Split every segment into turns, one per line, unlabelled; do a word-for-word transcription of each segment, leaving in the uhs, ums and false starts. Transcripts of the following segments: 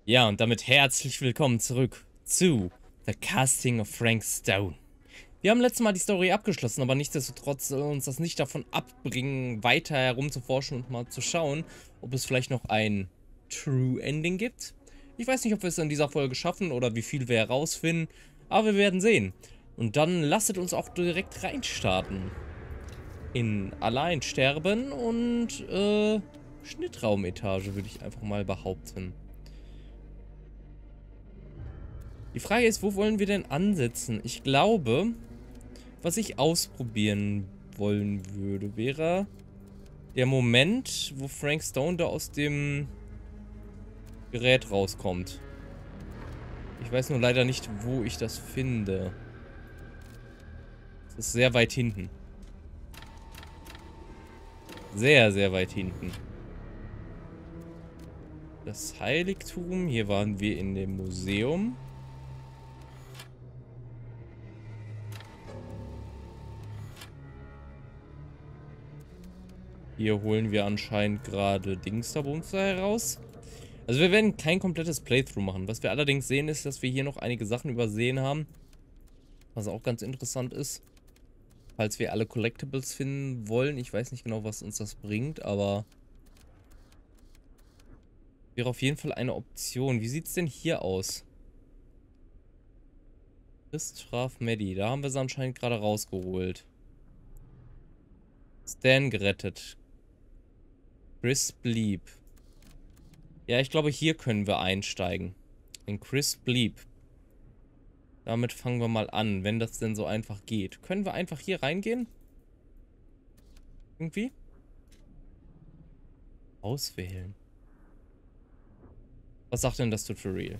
Ja, und damit herzlich willkommen zurück zu The Casting of Frank Stone. Wir haben letztes Mal die Story abgeschlossen, aber nichtsdestotrotz soll uns das nicht davon abbringen, weiter herumzuforschen und mal zu schauen, ob es vielleicht noch ein True Ending gibt. Ich weiß nicht, ob wir es in dieser Folge schaffen oder wie viel wir herausfinden, aber wir werden sehen. Und dann lasst uns auch direkt reinstarten. In Allein sterben und äh, Schnittraumetage, würde ich einfach mal behaupten. Die Frage ist, wo wollen wir denn ansetzen? Ich glaube, was ich ausprobieren wollen würde, wäre der Moment, wo Frank Stone da aus dem Gerät rauskommt. Ich weiß nur leider nicht, wo ich das finde. Das ist sehr weit hinten. Sehr, sehr weit hinten. Das Heiligtum. Hier waren wir in dem Museum. Hier holen wir anscheinend gerade Dingsterbumster heraus. Also wir werden kein komplettes Playthrough machen. Was wir allerdings sehen, ist, dass wir hier noch einige Sachen übersehen haben. Was auch ganz interessant ist. Falls wir alle Collectibles finden wollen. Ich weiß nicht genau, was uns das bringt, aber wäre auf jeden Fall eine Option. Wie sieht es denn hier aus? Christoph Meddy. Da haben wir sie anscheinend gerade rausgeholt. Stan gerettet. Chris blieb. Ja, ich glaube, hier können wir einsteigen. In Chris blieb. Damit fangen wir mal an, wenn das denn so einfach geht. Können wir einfach hier reingehen? Irgendwie? Auswählen. Was sagt denn das Tutorial?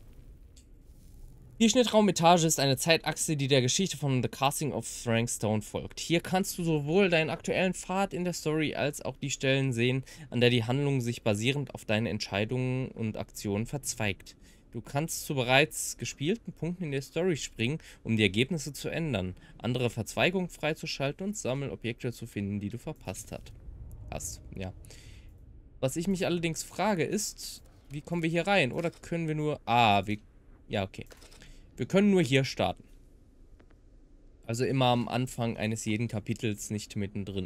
Die Schnittraumetage ist eine Zeitachse, die der Geschichte von The Casting of Frank Stone folgt. Hier kannst du sowohl deinen aktuellen Pfad in der Story als auch die Stellen sehen, an der die Handlung sich basierend auf deinen Entscheidungen und Aktionen verzweigt. Du kannst zu bereits gespielten Punkten in der Story springen, um die Ergebnisse zu ändern, andere Verzweigungen freizuschalten und Sammelobjekte zu finden, die du verpasst hat. hast. Ja. Was ich mich allerdings frage ist, wie kommen wir hier rein? Oder können wir nur... Ah, wir... Ja, okay. Wir können nur hier starten. Also immer am Anfang eines jeden Kapitels, nicht mittendrin.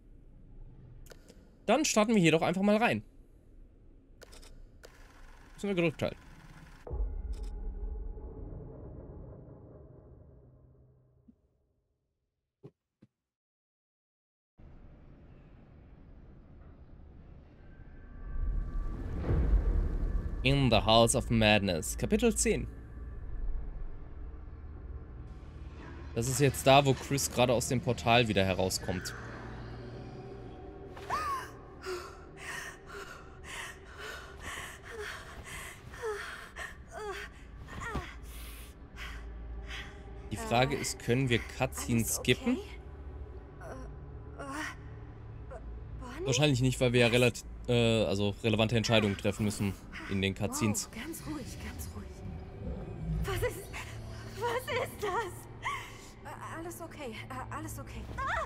Dann starten wir hier doch einfach mal rein. Müssen wir gedrückt halten. In the House of Madness. Kapitel zehn. Das ist jetzt da, wo Chris gerade aus dem Portal wieder herauskommt. Die Frage ist, können wir Cutscenes skippen? Wahrscheinlich nicht, weil wir ja relativ, äh, also relevante Entscheidungen treffen müssen in den Cutscenes.
Wow, ganz ruhig, ganz ruhig. Was ist... Was ist das? Äh, alles okay, äh, alles okay. Ah!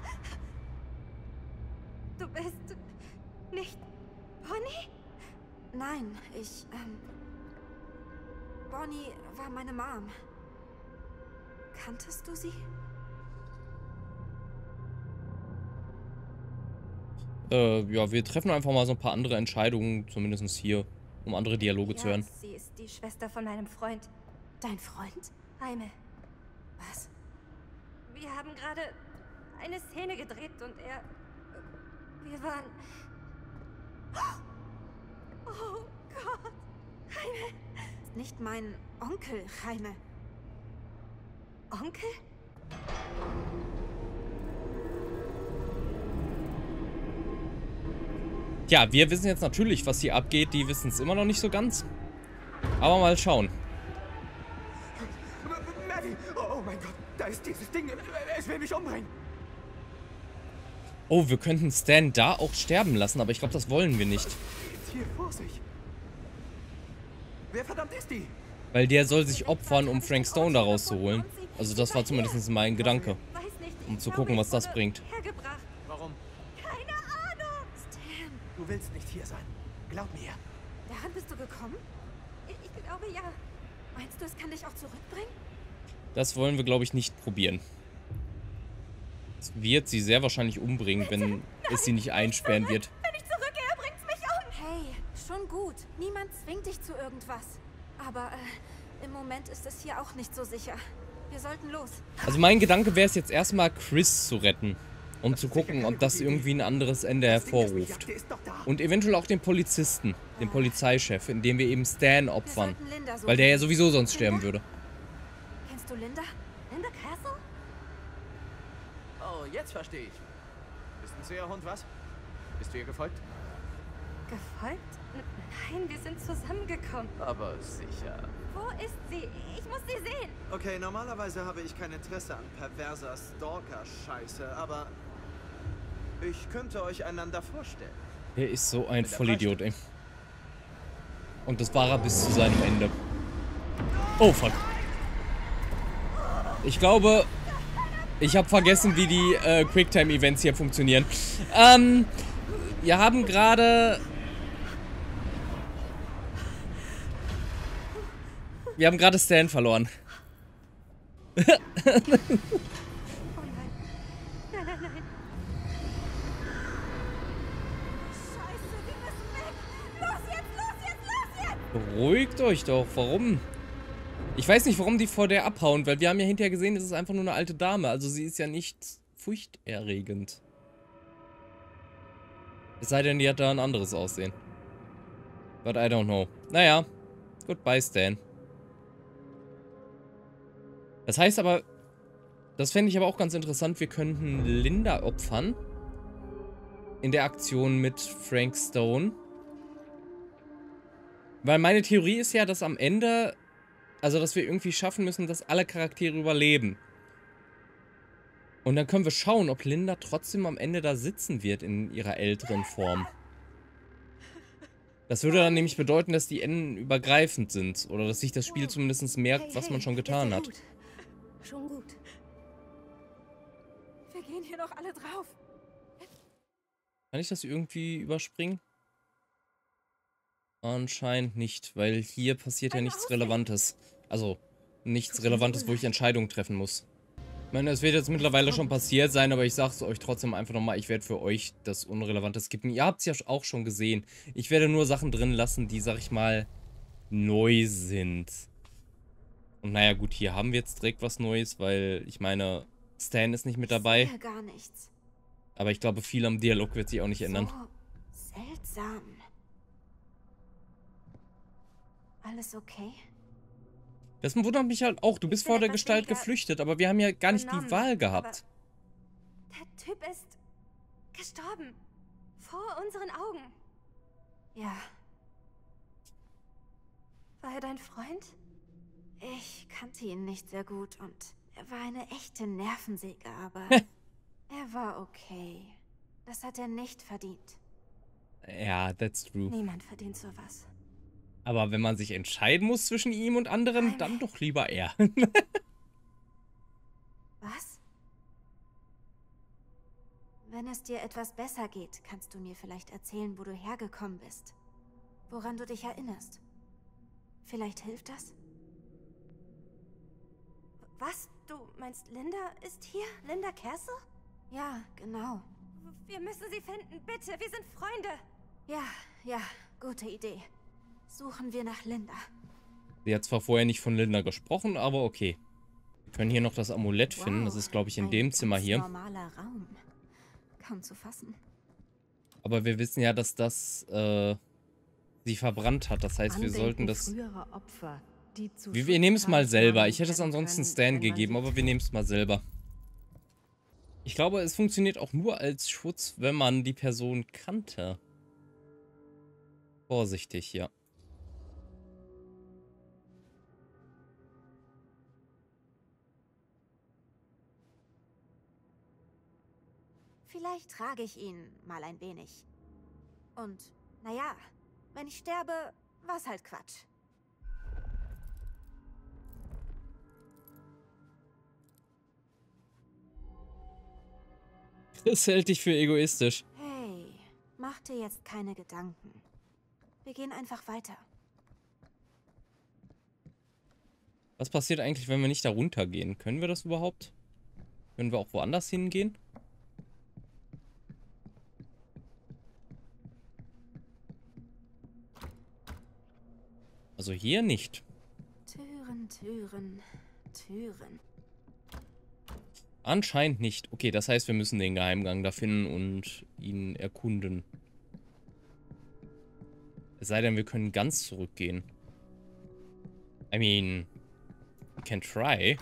Du bist... nicht... Bonnie? Nein, ich, ähm... Bonnie war meine Mom. Kanntest du sie?
Äh, ja, wir treffen einfach mal so ein paar andere Entscheidungen, zumindest hier, um andere Dialoge
Ja,
zu hören.
sie ist die Schwester von meinem Freund. Dein Freund? Jaime. Was? Wir haben gerade eine Szene gedreht und er... Wir waren... Oh Gott! Jaime! Ist nicht mein Onkel, Jaime. Onkel?
Ja, wir wissen jetzt natürlich, was hier abgeht. Die wissen es immer noch nicht so ganz. Aber mal schauen.
Maddie! Oh mein Gott, da ist dieses Ding. Es will mich umbringen.
Oh, wir könnten Stan da auch sterben lassen, aber ich glaube, das wollen wir nicht.
Jetzt hier vor sich. Wer verdammt ist die?
Weil der soll sich opfern, um Frank Stone da rauszuholen. Also das war zumindest mein Gedanke.
Weiß nicht,
Um
ich
zu
glaube,
gucken, was
ich
das
wurde
bringt.
Hergebracht.
Warum?
Keine Ahnung! Stan,
Du willst nicht hier sein. Glaub mir.
daran bist du gekommen? Ich, ich glaube ja. Meinst du, es kann dich auch zurückbringen?
Das wollen wir, glaube ich, nicht probieren. Es wird sie sehr wahrscheinlich umbringen, wenn
Nein,
es sie nicht einsperren
zurück.
wird.
Wenn ich zurückgehe, bringt's mich um. Hey, schon gut. Niemand zwingt dich zu irgendwas. Aber äh, im Moment ist es hier auch nicht so sicher. Wir sollten los.
Also mein Gedanke wäre es jetzt erstmal, Chris zu retten. Um zu gucken, ob das irgendwie ein anderes Ende hervorruft. Und eventuell auch den Polizisten, den Polizeichef, indem wir eben Stan opfern. Weil der ja sowieso sonst sterben würde.
Kennst du Linda? Linda Castle?
Oh, jetzt verstehe ich. Bist ein zäher Hund, was? Bist du ihr gefolgt?
Gefolgt? N Nein, wir sind zusammengekommen.
Aber sicher.
Wo ist sie? Ich muss sie sehen.
Okay, normalerweise habe ich kein Interesse an perverser Stalker-Scheiße, aber ich könnte euch einander vorstellen.
Er ist so ein Vollidiot, ey. Und das war er bis zu seinem Ende. Oh, fuck. Ich glaube, ich habe vergessen, wie die äh, Quicktime-Events hier funktionieren. Ähm, wir haben gerade... Wir haben gerade Stan verloren.
Oh nein. Nein, nein, nein. Scheiße, wir müssen weg. Los jetzt, los jetzt, los jetzt.
Beruhigt euch doch. Warum? Ich weiß nicht, warum die vor der abhauen, weil wir haben ja hinterher gesehen, es ist einfach nur eine alte Dame. Also sie ist ja nicht furchterregend. Es sei denn, die hat da ein anderes Aussehen. But I don't know. Naja. Goodbye, Stan. Das heißt aber, das fände ich aber auch ganz interessant, wir könnten Linda opfern. In der Aktion mit Frank Stone. Weil meine Theorie ist ja, dass am Ende, also dass wir irgendwie schaffen müssen, dass alle Charaktere überleben. Und dann können wir schauen, ob Linda trotzdem am Ende da sitzen wird in ihrer älteren Form. Das würde dann nämlich bedeuten, dass die Enden übergreifend sind. Oder dass sich das Spiel zumindest merkt, was man schon getan hat.
Schon gut. Wir gehen hier doch alle drauf.
Kann ich das irgendwie überspringen? Anscheinend nicht, weil hier passiert ja nichts Relevantes. Also, nichts Relevantes, wo ich Entscheidungen treffen muss. Ich meine, es wird jetzt mittlerweile schon passiert sein, aber ich sag's euch trotzdem einfach nochmal, ich werde für euch das Unrelevante skippen. Ihr habt's ja auch schon gesehen. Ich werde nur Sachen drin lassen, die, sag ich mal, neu sind. Und naja, gut, hier haben wir jetzt direkt was Neues, weil, ich meine, Stan ist nicht mit dabei.
Ich sehe gar nichts.
Aber ich glaube, viel am Dialog wird sich auch nicht ändern.
So seltsam. Alles okay?
Das wundert mich halt auch. Du bist vor der Gestalt geflüchtet, aber wir haben ja gar nicht die Wahl gehabt.
Der Typ ist gestorben. Vor unseren Augen. Ja. War er dein Freund? Ich kannte ihn nicht sehr gut und er war eine echte Nervensäge, aber er war okay. Das hat er nicht verdient.
Ja, that's true.
Niemand verdient sowas.
Aber wenn man sich entscheiden muss zwischen ihm und anderen,
Nein.
dann doch lieber er.
Was? Wenn es dir etwas besser geht, kannst du mir vielleicht erzählen, wo du hergekommen bist. Woran du dich erinnerst. Vielleicht hilft das? Was? Du meinst, Linda ist hier? Linda Castle? Ja, genau. Wir müssen sie finden, bitte. Wir sind Freunde. Ja, ja, gute Idee. Suchen wir nach Linda.
Sie hat zwar vorher nicht von Linda gesprochen, aber okay. Wir können hier noch das Amulett finden.
Wow,
Das ist, glaube ich, in
ein
dem Zimmer
ganz
hier.
Normaler Raum. Kaum zu fassen.
Aber wir wissen ja, dass das äh, sie verbrannt hat. Das heißt, wir sollten das...
Opfer, die zu
Wir, wir nehmen es mal selber. Ich hätte es
werden
ansonsten
können,
Stan
wenn man
gegeben,
sich-
aber wir nehmen es mal selber. Ich glaube, es funktioniert auch nur als Schutz, wenn man die Person kannte. Vorsichtig, ja.
Vielleicht trage ich ihn mal ein wenig. Und, naja, wenn ich sterbe, war's halt Quatsch.
Das hält dich für egoistisch.
Hey, mach dir jetzt keine Gedanken. Wir gehen einfach weiter.
Was passiert eigentlich, wenn wir nicht da runtergehen? Können wir das überhaupt? Können wir auch woanders hingehen? Also hier nicht.
Türen, Türen, Türen.
Anscheinend nicht. Okay, das heißt, wir müssen den Geheimgang da finden und ihn erkunden. Es sei denn, wir können ganz zurückgehen. I mean, we can try.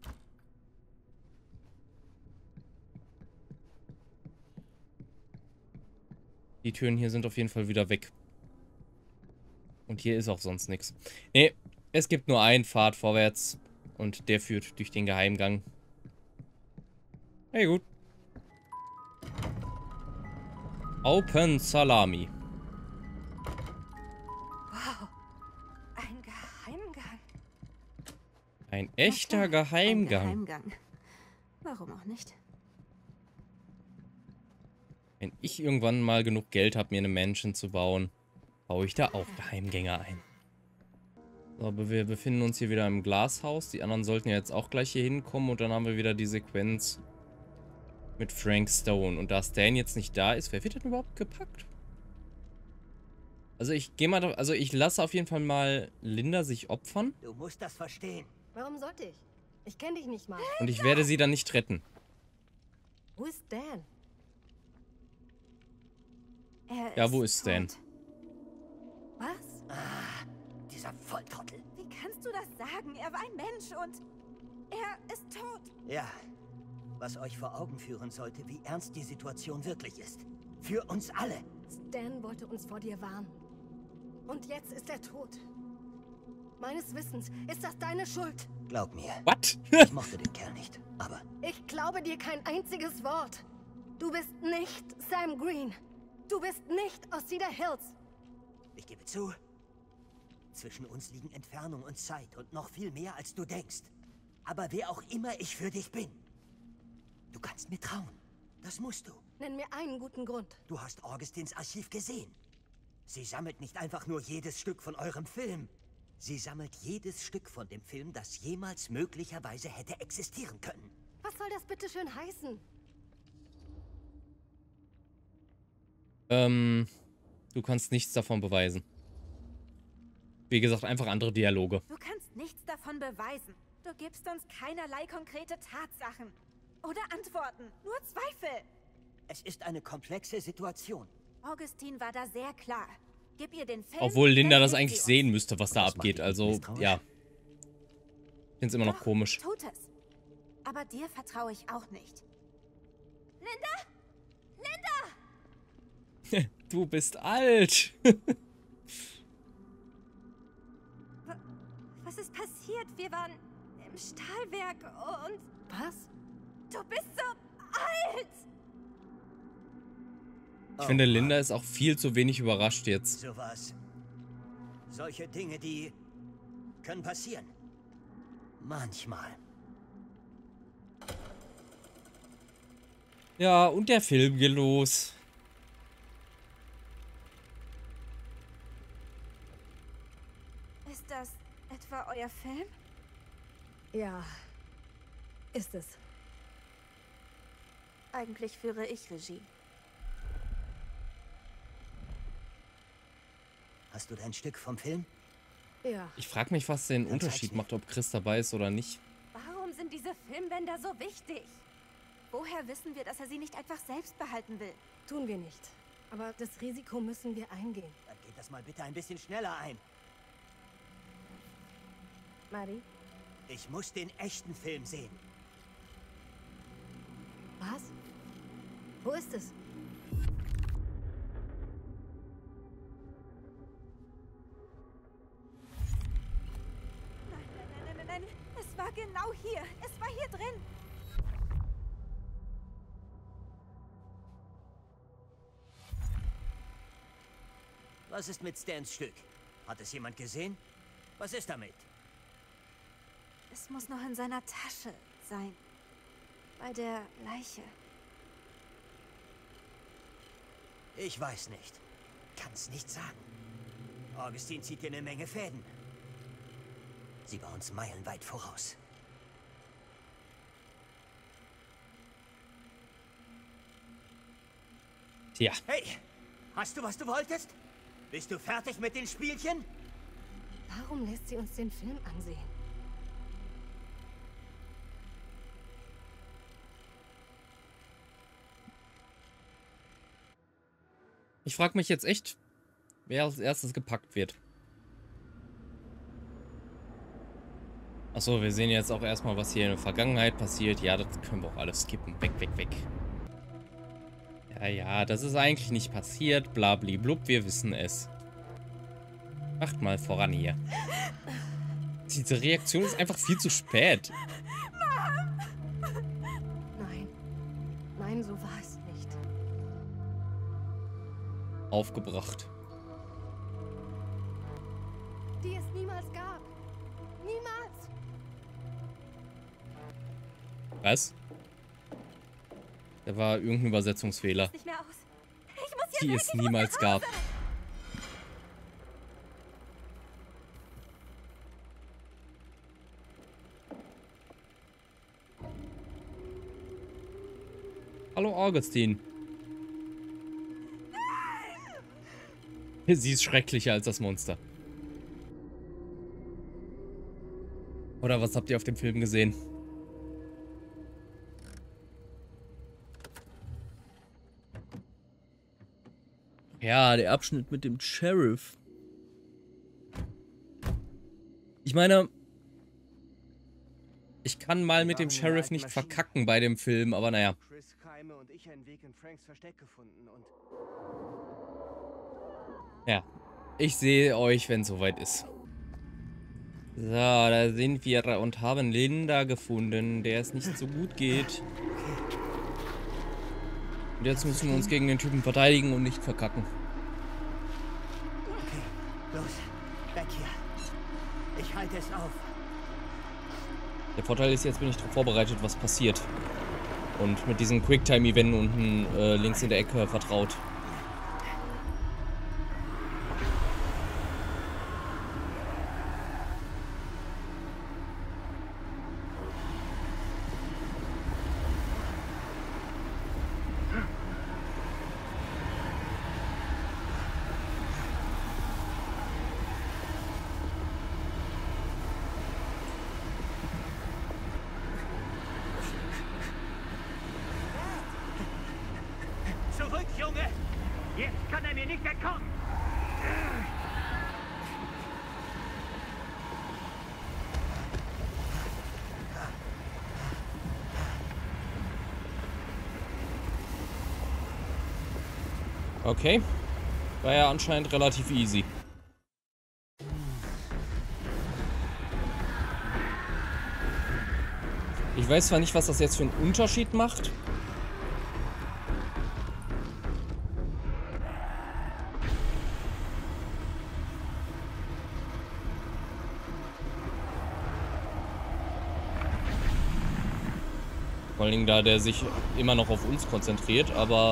Die Türen hier sind auf jeden Fall wieder weg. Und hier ist auch sonst nichts. Nee, es gibt nur einen Pfad vorwärts. Und der führt durch den Geheimgang. Hey, gut. Open Salami.
Wow, ein Geheimgang.
Ein echter
Na klar,
Geheimgang.
Ein Geheimgang. Warum auch nicht?
Wenn ich irgendwann mal genug Geld habe, mir eine Mansion zu bauen, baue ich da auch Geheimgänge ein. So, aber wir befinden uns hier wieder im Glashaus. Die anderen sollten ja jetzt auch gleich hier hinkommen. Und dann haben wir wieder die Sequenz mit Frank Stone. Und da Stan jetzt nicht da ist, wer wird denn überhaupt gepackt? Also ich gehe mal, also ich lasse auf jeden Fall mal Linda sich opfern.
Du musst das verstehen.
Warum sollte ich? Ich kenne dich nicht mal.
Und ich werde sie dann nicht retten.
Wo ist Dan?
Er
Ja, wo ist Stan?
tot. Was?
Ah, dieser Volltrottel.
Wie kannst du das sagen? Er war ein Mensch und er ist tot.
Ja, was euch vor Augen führen sollte, wie ernst die Situation wirklich ist. Für uns alle.
Stan wollte uns vor dir warnen. Und jetzt ist er tot. Meines Wissens ist das deine Schuld.
Glaub mir,
What?
ich mochte den Kerl nicht, aber
Ich glaube dir kein einziges Wort. Du bist nicht Sam Green. Du bist nicht aus Cedar Hills.
ich gebe zu, zwischen uns liegen Entfernung und Zeit und noch viel mehr, als du denkst. Aber wer auch immer ich für dich bin, du kannst mir trauen. Das musst du.
Nenn mir einen guten Grund.
Du hast Augustins Archiv gesehen. Sie sammelt nicht einfach nur jedes Stück von eurem Film. Sie sammelt jedes Stück von dem Film, das jemals möglicherweise hätte existieren können.
Was soll das bitte schön heißen?
Ähm, du kannst nichts davon beweisen. Wie gesagt, einfach andere Dialoge.
Du kannst nichts davon beweisen. Du gibst uns keinerlei konkrete Tatsachen. Oder Antworten. Nur Zweifel.
Es ist eine komplexe Situation.
Augustin war da sehr klar. Gib ihr den Film.
Obwohl Linda
dann
das
hilft
eigentlich
sie
sehen müsste, was da
Das macht
abgeht.
dich
Also,
misstrauisch?
ja. Ich find's immer noch
Doch,
komisch.
Tut es. Aber dir vertraue ich auch nicht. Linda? Linda!
Du bist alt.
Was ist passiert? Wir waren im Stahlwerk und
Was?
du bist so alt!
Ich finde, Linda ist auch viel zu wenig überrascht jetzt.
Sowas. Solche Dinge, die können passieren. Manchmal.
Ja, und der Film geht los.
Ist das etwa euer Film?
Ja, ist es.
Eigentlich führe ich Regie.
Hast du dein Stück vom Film?
Ja,
Ich frage mich, was den
Dann
Unterschied
zeig's mir.
macht, ob Chris dabei ist oder nicht.
Warum sind diese Filmbänder so wichtig? Woher wissen wir, dass er sie nicht einfach selbst behalten will?
tun wir nicht. Aber das Risiko müssen wir eingehen.
Dann geht das mal bitte ein bisschen schneller ein.
Maddie?
Ich muss den echten Film sehen.
Was? Wo ist es?
Nein, nein, nein, nein, nein. Es war genau hier. Es war hier drin.
Was ist mit Stans Stück? Hat es jemand gesehen? Was ist damit?
Es muss noch in seiner Tasche sein. Bei der Leiche.
Ich weiß nicht. Kann's nicht sagen. Augustin zieht dir eine Menge Fäden. Sie war uns meilenweit voraus.
Tja.
Hey, hast du, was du wolltest? Bist du fertig mit den Spielchen?
Warum lässt sie uns den Film ansehen?
Ich frage mich jetzt echt, wer als erstes gepackt wird. Achso, wir sehen jetzt auch erstmal, was hier in der Vergangenheit passiert. Ja, das können wir auch alles skippen. Weg, weg, weg. Ja, ja, das ist eigentlich nicht passiert. Blabli-blub, wir wissen es. Macht mal voran hier. Diese Reaktion ist einfach viel zu spät.
Nein. Nein, so war es nicht.
Aufgebracht.
Die es niemals gab. Niemals.
Was? Da war irgendein Übersetzungsfehler.
Nicht mehr aus. Ich muss hier
Die
weg,
es
ich muss
niemals
nach
gab.
Hause.
Hallo Augustin. Sie ist schrecklicher als das Monster. Oder was habt ihr auf dem Film gesehen? Ja, der Abschnitt mit dem Sheriff. Ich meine, ich kann mal mit dem Sheriff nicht verkacken bei dem Film, aber naja.
Chris Keime und ich einen Weg in Franks Versteck gefunden und
Ja, ich sehe euch, wenn es soweit ist. So, da sind wir und haben Linda gefunden, der es nicht so gut geht. Und jetzt müssen wir uns gegen den Typen verteidigen und nicht verkacken.
Okay, los, weg hier. Ich halte es auf.
Der Vorteil ist, jetzt bin ich darauf vorbereitet, was passiert. Und mit diesem Quicktime-Event unten äh, links in der Ecke vertraut.
Zurück, Junge! Jetzt kann er mir nicht entkommen!
Okay. War ja anscheinend relativ easy. Ich weiß zwar nicht, was das jetzt für einen Unterschied macht. Vor allen Dingen, da der sich immer noch auf uns konzentriert, aber...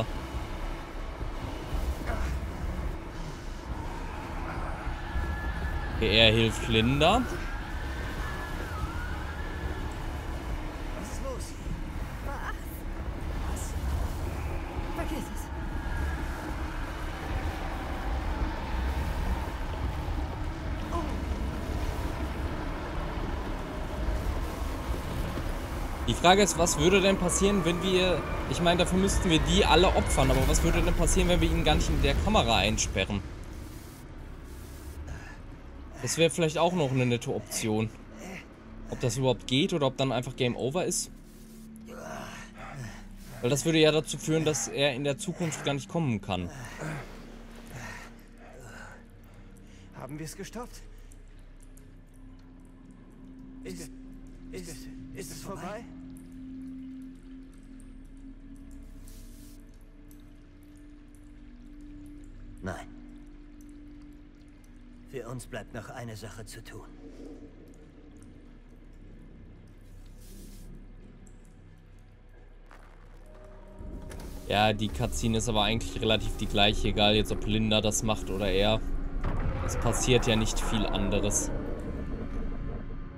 Okay, er hilft Linda.
Was ist los?
Was? Vergiss es.
Die Frage ist, was würde denn passieren, wenn wir... Ich meine, dafür müssten wir die alle opfern, aber was würde denn passieren, wenn wir ihn gar nicht in der Kamera einsperren? Das wäre vielleicht auch noch eine nette Option. Ob das überhaupt geht oder ob dann einfach Game Over ist. Weil das würde ja dazu führen, dass er in der Zukunft gar nicht kommen kann.
haben wir es gestoppt? Ist, ist, ist, ist es vorbei?
Nein. Für uns bleibt noch eine Sache zu tun.
Ja, die Cutscene ist aber eigentlich relativ die gleiche, egal jetzt ob Linda das macht oder er. Es passiert ja nicht viel anderes.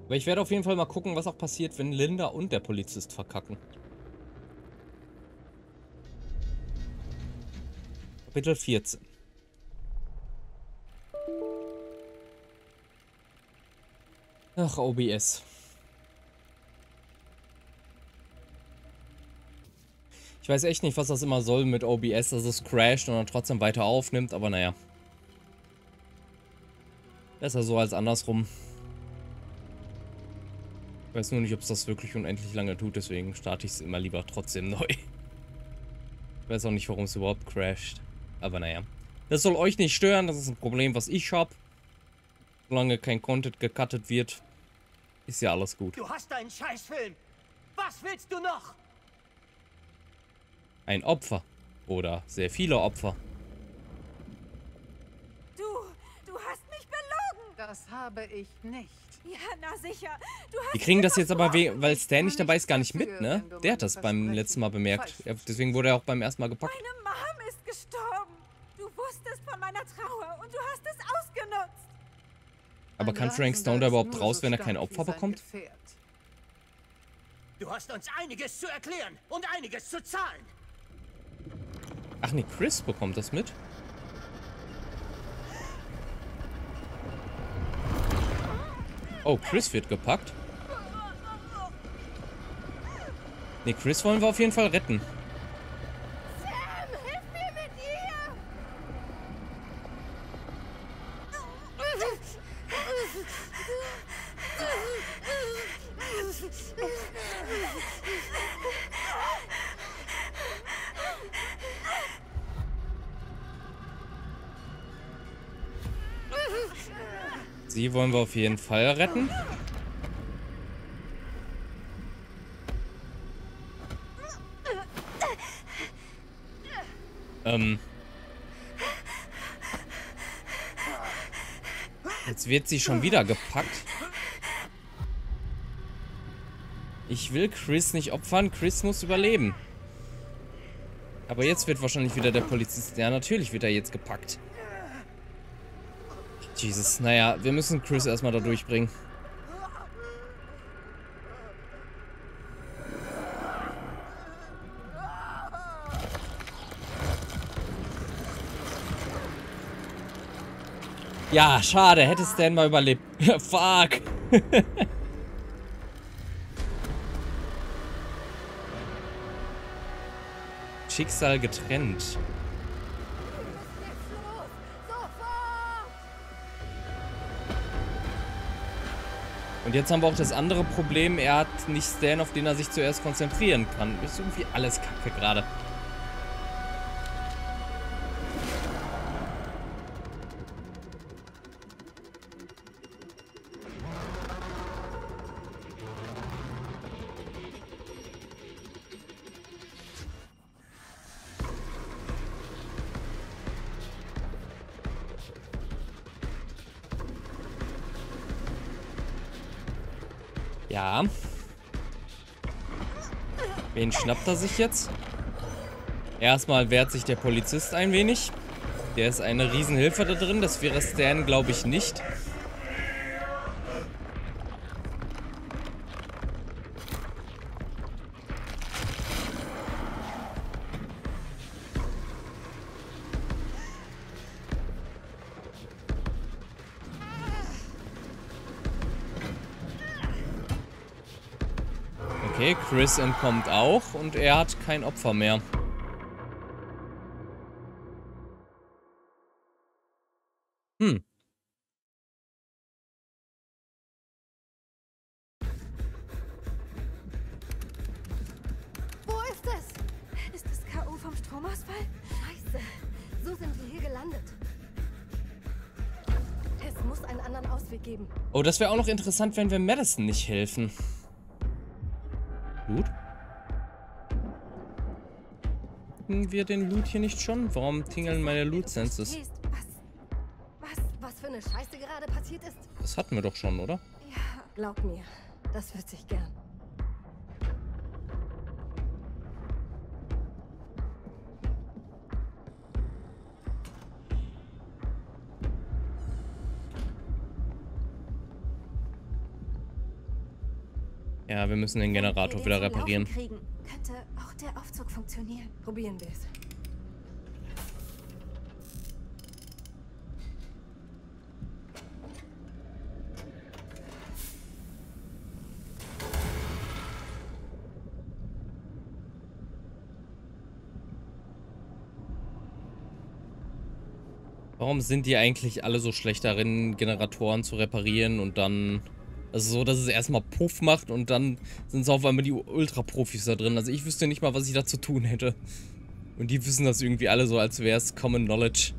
Aber ich werde auf jeden Fall mal gucken, was auch passiert, wenn Linda und der Polizist verkacken. Kapitel vierzehn. Ach, O B S. Ich weiß echt nicht, was das immer soll mit O B S, dass es crasht und dann trotzdem weiter aufnimmt, aber naja. Besser so als andersrum. Ich weiß nur nicht, ob es das wirklich unendlich lange tut, deswegen starte ich es immer lieber trotzdem neu. Ich weiß auch nicht, warum es überhaupt crasht. Aber naja. Das soll euch nicht stören, das ist ein Problem, was ich habe. Solange kein Content gecuttet wird, ist ja alles gut.
Du hast einen Scheißfilm. Was willst du noch?
Ein Opfer. Oder sehr viele Opfer.
Du, du hast mich belogen.
Das habe ich nicht.
Ja, na sicher. Du hast
Die kriegen das
mir
jetzt aber,
versprochen.
we weil Stan nicht dabei ist, gar nicht mit, ne? Der hat das beim letzten Mal bemerkt. Ja, deswegen wurde er auch beim ersten Mal gepackt.
Meine Mom ist gestorben. Du wusstest von meiner Trauer und du hast es ausgenutzt.
Aber kann Frank Stone da überhaupt raus, wenn er kein Opfer bekommt?
Du hast uns einiges zu erklären und einiges zu zahlen.
Ach nee, Chris bekommt das mit. Oh, Chris wird gepackt. Nee, Chris wollen wir auf jeden Fall retten.
Sam, hilf mir mit ihr.
Sie wollen wir auf jeden Fall retten. Ähm. Jetzt wird sie schon wieder gepackt. Ich will Chris nicht opfern. Chris muss überleben. Aber jetzt wird wahrscheinlich wieder der Polizist. Ja, natürlich wird er jetzt gepackt. Jesus, naja, wir müssen Chris erstmal da durchbringen. Ja, schade, hätte Stan mal überlebt. Fuck. Schicksal getrennt. Und jetzt haben wir auch das andere Problem, er hat nicht Stan, auf den er sich zuerst konzentrieren kann. Ist irgendwie alles kacke gerade. Ja. Wen schnappt er sich jetzt? Erstmal wehrt sich der Polizist ein wenig. Der ist eine Riesenhilfe da drin. Das wäre Stan, glaube ich, nicht. Okay, Chris entkommt auch und er hat kein Opfer mehr. Hm.
Wo ist es?
Ist es K O vom Stromausfall?
Scheiße. So sind wir hier gelandet. Es muss einen anderen Ausweg geben.
Oh, das wäre auch noch interessant, wenn wir Madison nicht helfen. Gut. Kriegen wir den Loot hier nicht schon? Warum tingeln meine Loot-Senses?
Was, was, was für eine Scheiße gerade passiert ist?
Das hatten wir doch schon, oder?
Ja, glaub mir, das wüsste ich gern.
Ja, wir müssen den Generator wieder reparieren.
Kriegen, könnte auch der Aufzug funktionieren.
Probieren wir es.
Warum sind die eigentlich alle so schlecht darin, Generatoren zu reparieren und dann... Also so, dass es erstmal Puff macht und dann sind es auf einmal die Ultra-Profis da drin. Also ich wüsste nicht mal, was ich da zu tun hätte. Und die wissen das irgendwie alle so, als wäre es Common Knowledge.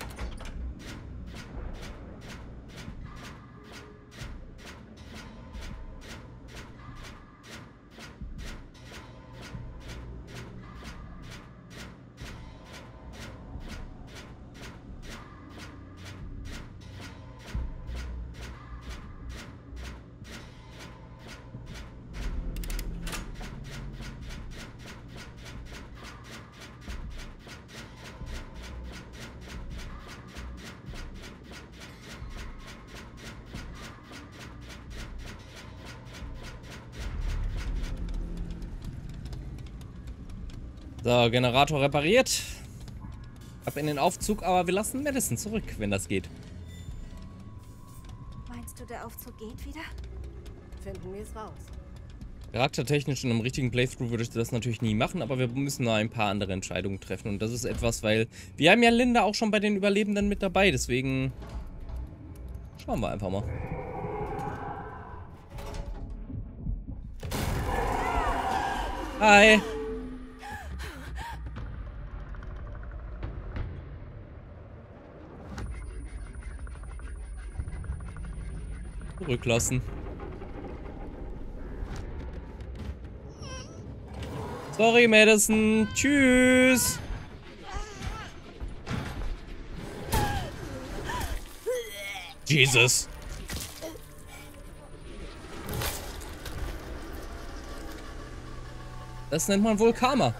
So, Generator repariert. Ab in den Aufzug, aber wir lassen Madison zurück, wenn das geht.
Meinst du, der Aufzug geht wieder?
Finden wir es raus.
Charaktertechnisch in einem richtigen Playthrough würde ich das natürlich nie machen, aber wir müssen noch ein paar andere Entscheidungen treffen. Und das ist etwas, weil wir haben ja Linda auch schon bei den Überlebenden mit dabei, deswegen schauen wir einfach mal. Hi! Zurücklassen. Sorry, Madison. Tschüss. Jesus. Das nennt man wohl Karma.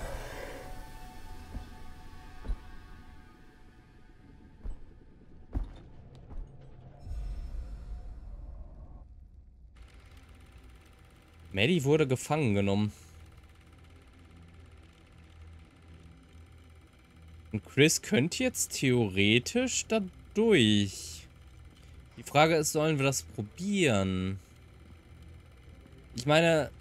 Maddie wurde gefangen genommen. Und Chris könnte jetzt theoretisch da durch. Die Frage ist, sollen wir das probieren? Ich meine,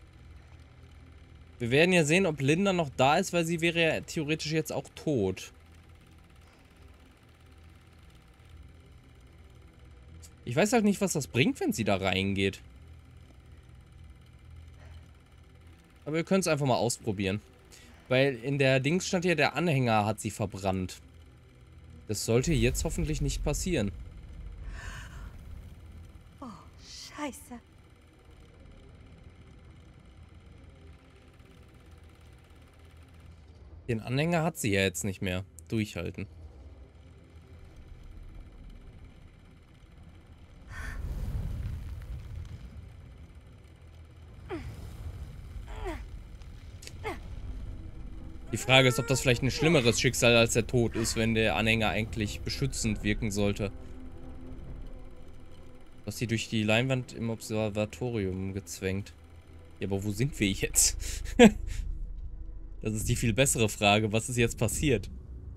wir werden ja sehen, ob Linda noch da ist, weil sie wäre ja theoretisch jetzt auch tot. Ich weiß halt nicht, was das bringt, wenn sie da reingeht. Aber wir können es einfach mal ausprobieren. Weil in der Dings stand ja, der Anhänger hat sie verbrannt. Das sollte jetzt hoffentlich nicht passieren.
Oh, scheiße.
Den Anhänger hat sie ja jetzt nicht mehr. Durchhalten. Die Frage ist, ob das vielleicht ein schlimmeres Schicksal als der Tod ist, wenn der Anhänger eigentlich beschützend wirken sollte. Was sie durch die Leinwand im Observatorium gezwängt. Ja, aber wo sind wir jetzt? Das ist die viel bessere Frage. Was ist jetzt passiert?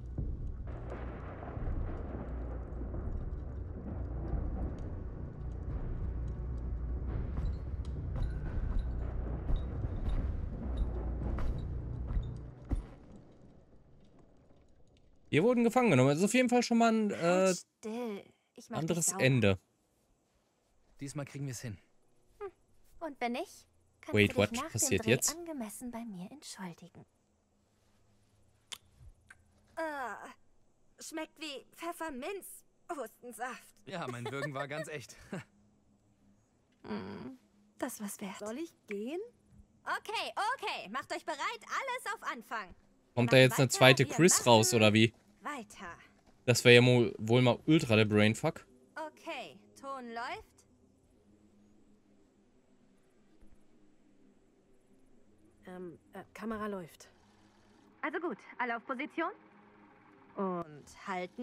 Wir wurden gefangen genommen. Das ist auf jeden Fall schon mal ein äh,
Still. Ich mach
anderes
dich sauer.
Ende.
Diesmal kriegen wir es hin.
Hm. Und wenn nicht, kannst
Wait,
du
what?
dich nach
Passiert
dem Dreh
jetzt?
angemessen bei mir entschuldigen. Ah, schmeckt wie Pfefferminz-Hustensaft.
Ja, mein Würgen war ganz echt.
Hm, das was wert.
Soll ich gehen?
Okay, okay. Macht euch bereit. Alles auf Anfang.
Kommt da jetzt eine zweite Chris raus, oder wie?
Weiter.
Das wäre ja mo- wohl mal ultra der Brainfuck.
Okay, Ton läuft.
Ähm, äh, Kamera läuft.
Also gut, alle auf Position. Und halten.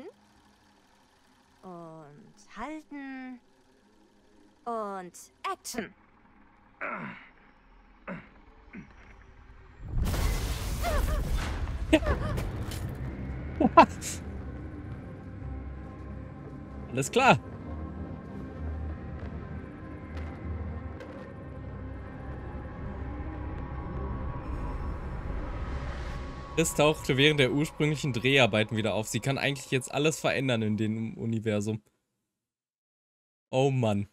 Und halten. Und Action.
Alles klar. Chris tauchte während der ursprünglichen Dreharbeiten wieder auf. Sie kann eigentlich jetzt alles verändern in dem Universum. Oh Mann.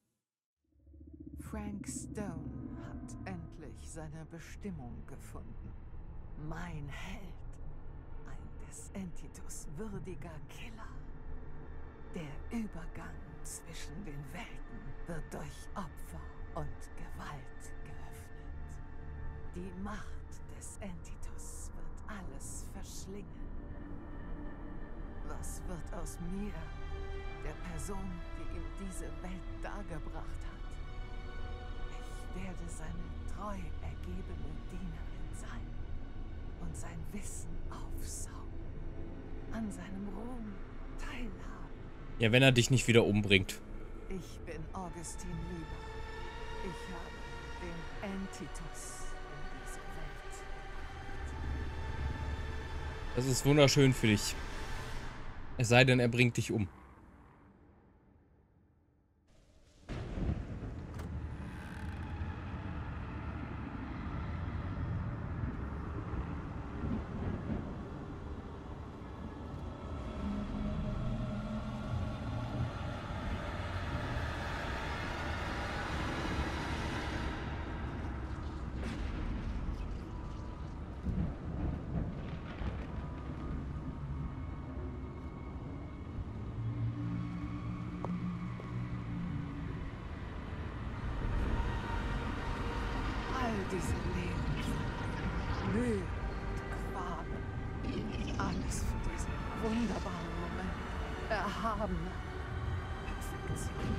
Frank Stone hat endlich seine Bestimmung gefunden. Mein Held. Ein des Entitus würdiger Killer. Der Übergang zwischen den Welten wird durch Opfer und Gewalt geöffnet. Die Macht des Entitus wird alles verschlingen. Was wird aus mir, der Person, die ihm diese Welt dargebracht hat? Ich werde seine treu ergebene Dienerin sein und sein Wissen aufsaugen, an seinem Ruhm teilhaben.
Ja, wenn er dich nicht wieder umbringt.
Ich bin Augustin Lieber. Ich habe den Entitus in diese Welt.
Das ist wunderschön für dich. Es sei denn, er bringt dich um.
Diese Leben, Mühe und Qualen, alles für diesen wunderbaren Moment, erhabene Perfektion.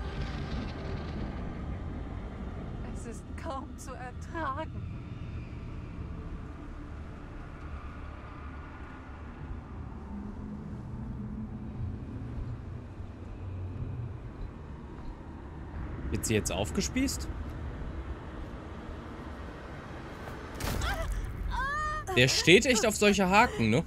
Es ist kaum zu ertragen.
Wird sie jetzt aufgespießt? Der steht echt auf solche Haken, ne?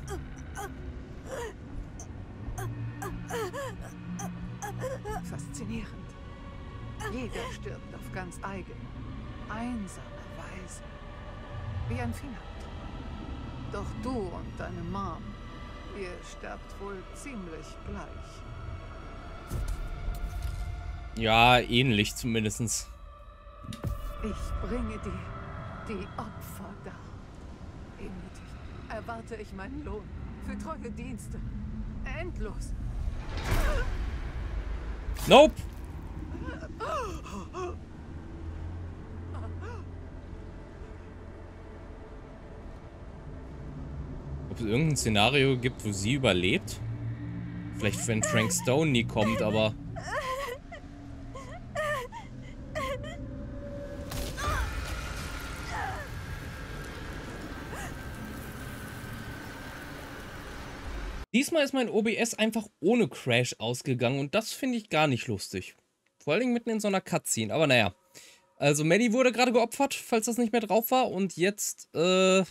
Faszinierend. Jeder stirbt auf ganz eigene, einsame Weise. Wie ein Fingerabdruck. Doch du und deine Mom, ihr sterbt wohl ziemlich gleich.
Ja, ähnlich zumindest.
Ich bringe dir die Opfer dar. Demütig erwarte ich meinen Lohn für treue Dienste. Endlos.
Nope. Ob es irgendein Szenario gibt, wo sie überlebt? Vielleicht, wenn Frank Stone nie kommt, aber... Diesmal ist mein O B S einfach ohne Crash ausgegangen und das finde ich gar nicht lustig. Vor allen Dingen mitten in so einer Cutscene, aber naja. Also Maddie wurde gerade geopfert, falls das nicht mehr drauf war und jetzt, äh...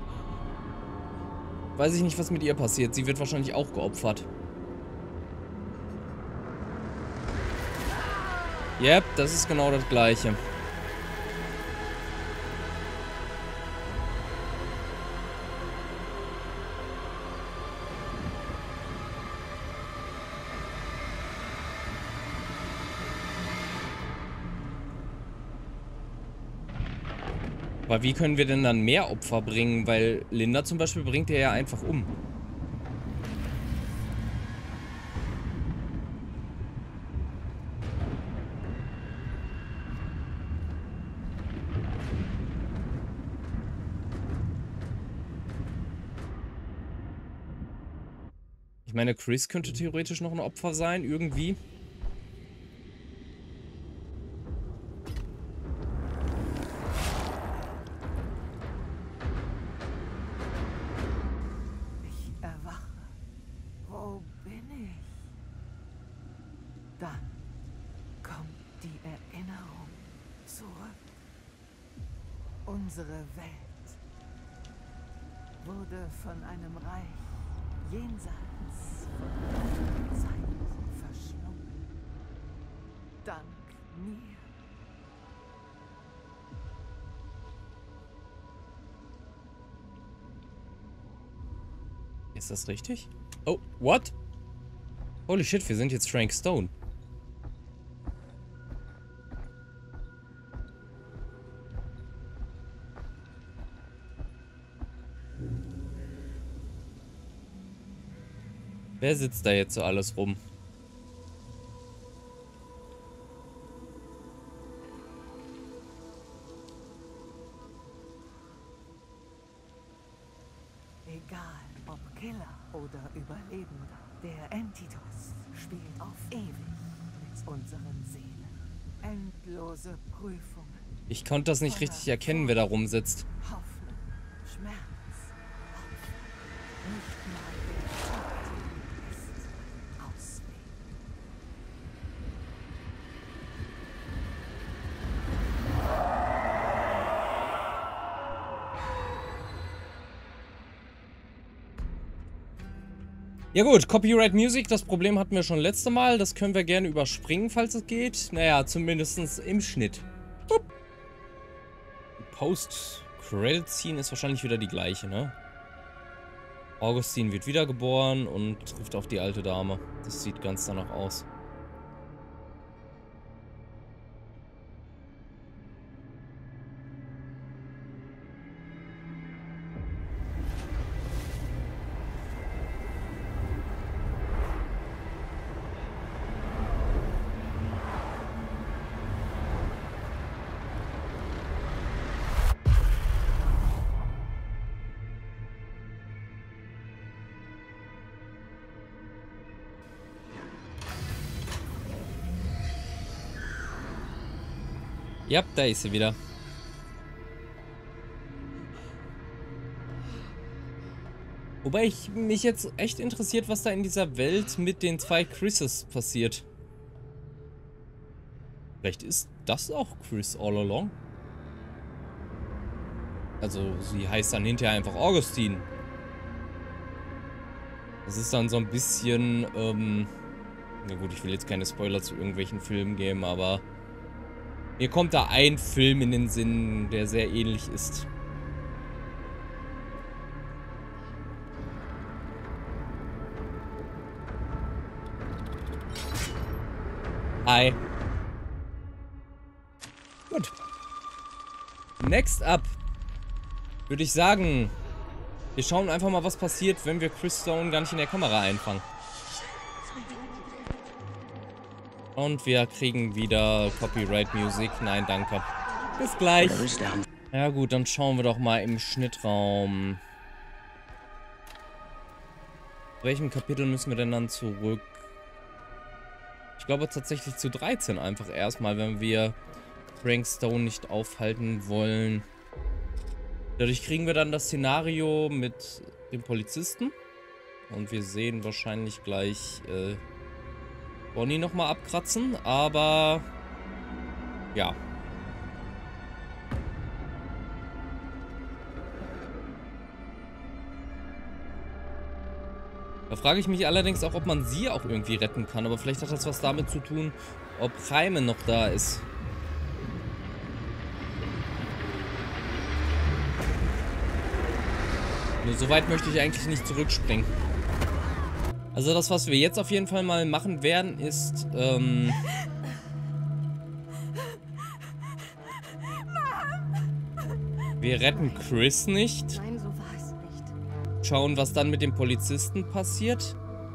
weiß ich nicht, was mit ihr passiert. Sie wird wahrscheinlich auch geopfert. Yep, das ist genau das Gleiche. Aber wie können wir denn dann mehr Opfer bringen? Weil Linda zum Beispiel bringt er ja einfach um. Ich meine, Chris könnte theoretisch noch ein Opfer sein, irgendwie.
Dann kommt die Erinnerung zurück. Unsere Welt wurde von einem Reich jenseits von Zeit verschlungen. Dank mir.
Ist das richtig? Oh, what? Holy shit, wir sind jetzt Frank Stone. Wer sitzt da jetzt so alles rum?
Egal ob Killer oder Überlebender, der Entitas spielt auf ewig mit unseren Seelen. Endlose Prüfungen.
Ich konnte das nicht richtig erkennen, wer da rumsitzt.
Hoffnung, Schmerz, Opfer. Nicht mal der Tod ist Ausweg.
Ja gut, Copyright Music, das Problem hatten wir schon letzte Mal. Das können wir gerne überspringen, falls es geht. Naja, zumindest im Schnitt. Post-Credit-Scene ist wahrscheinlich wieder die gleiche, ne? Augustine wird wiedergeboren und trifft auf die alte Dame. Das sieht ganz danach aus. Ja, da ist sie wieder. Wobei ich mich jetzt echt interessiert, was da in dieser Welt mit den zwei Chrises passiert. Vielleicht ist das auch Chris all along. Also sie heißt dann hinterher einfach Augustine. Das ist dann so ein bisschen, ähm... na gut, ich will jetzt keine Spoiler zu irgendwelchen Filmen geben, aber... mir kommt da ein Film in den Sinn, der sehr ähnlich ist. Hi. Gut. Next up würde ich sagen, wir schauen einfach mal, was passiert, wenn wir Chris Stone gar nicht in der Kamera einfangen. Und wir kriegen wieder Copyright Music. Nein, danke. Bis gleich. Ja gut, dann schauen wir doch mal im Schnittraum. Welchem Kapitel müssen wir denn dann zurück? Ich glaube tatsächlich zu dreizehn einfach erstmal, wenn wir Frank Stone nicht aufhalten wollen. Dadurch kriegen wir dann das Szenario mit dem Polizisten. Und wir sehen wahrscheinlich gleich... Äh, Bonnie nochmal abkratzen, aber ja. Da frage ich mich allerdings auch, ob man sie auch irgendwie retten kann, aber vielleicht hat das was damit zu tun, ob Jaime noch da ist. Nur so weit möchte ich eigentlich nicht zurückspringen. Also das, was wir jetzt auf jeden Fall mal machen werden, ist, ähm... wir retten Chris nicht.
Nein, so war es nicht.
Schauen, was dann mit dem Polizisten passiert.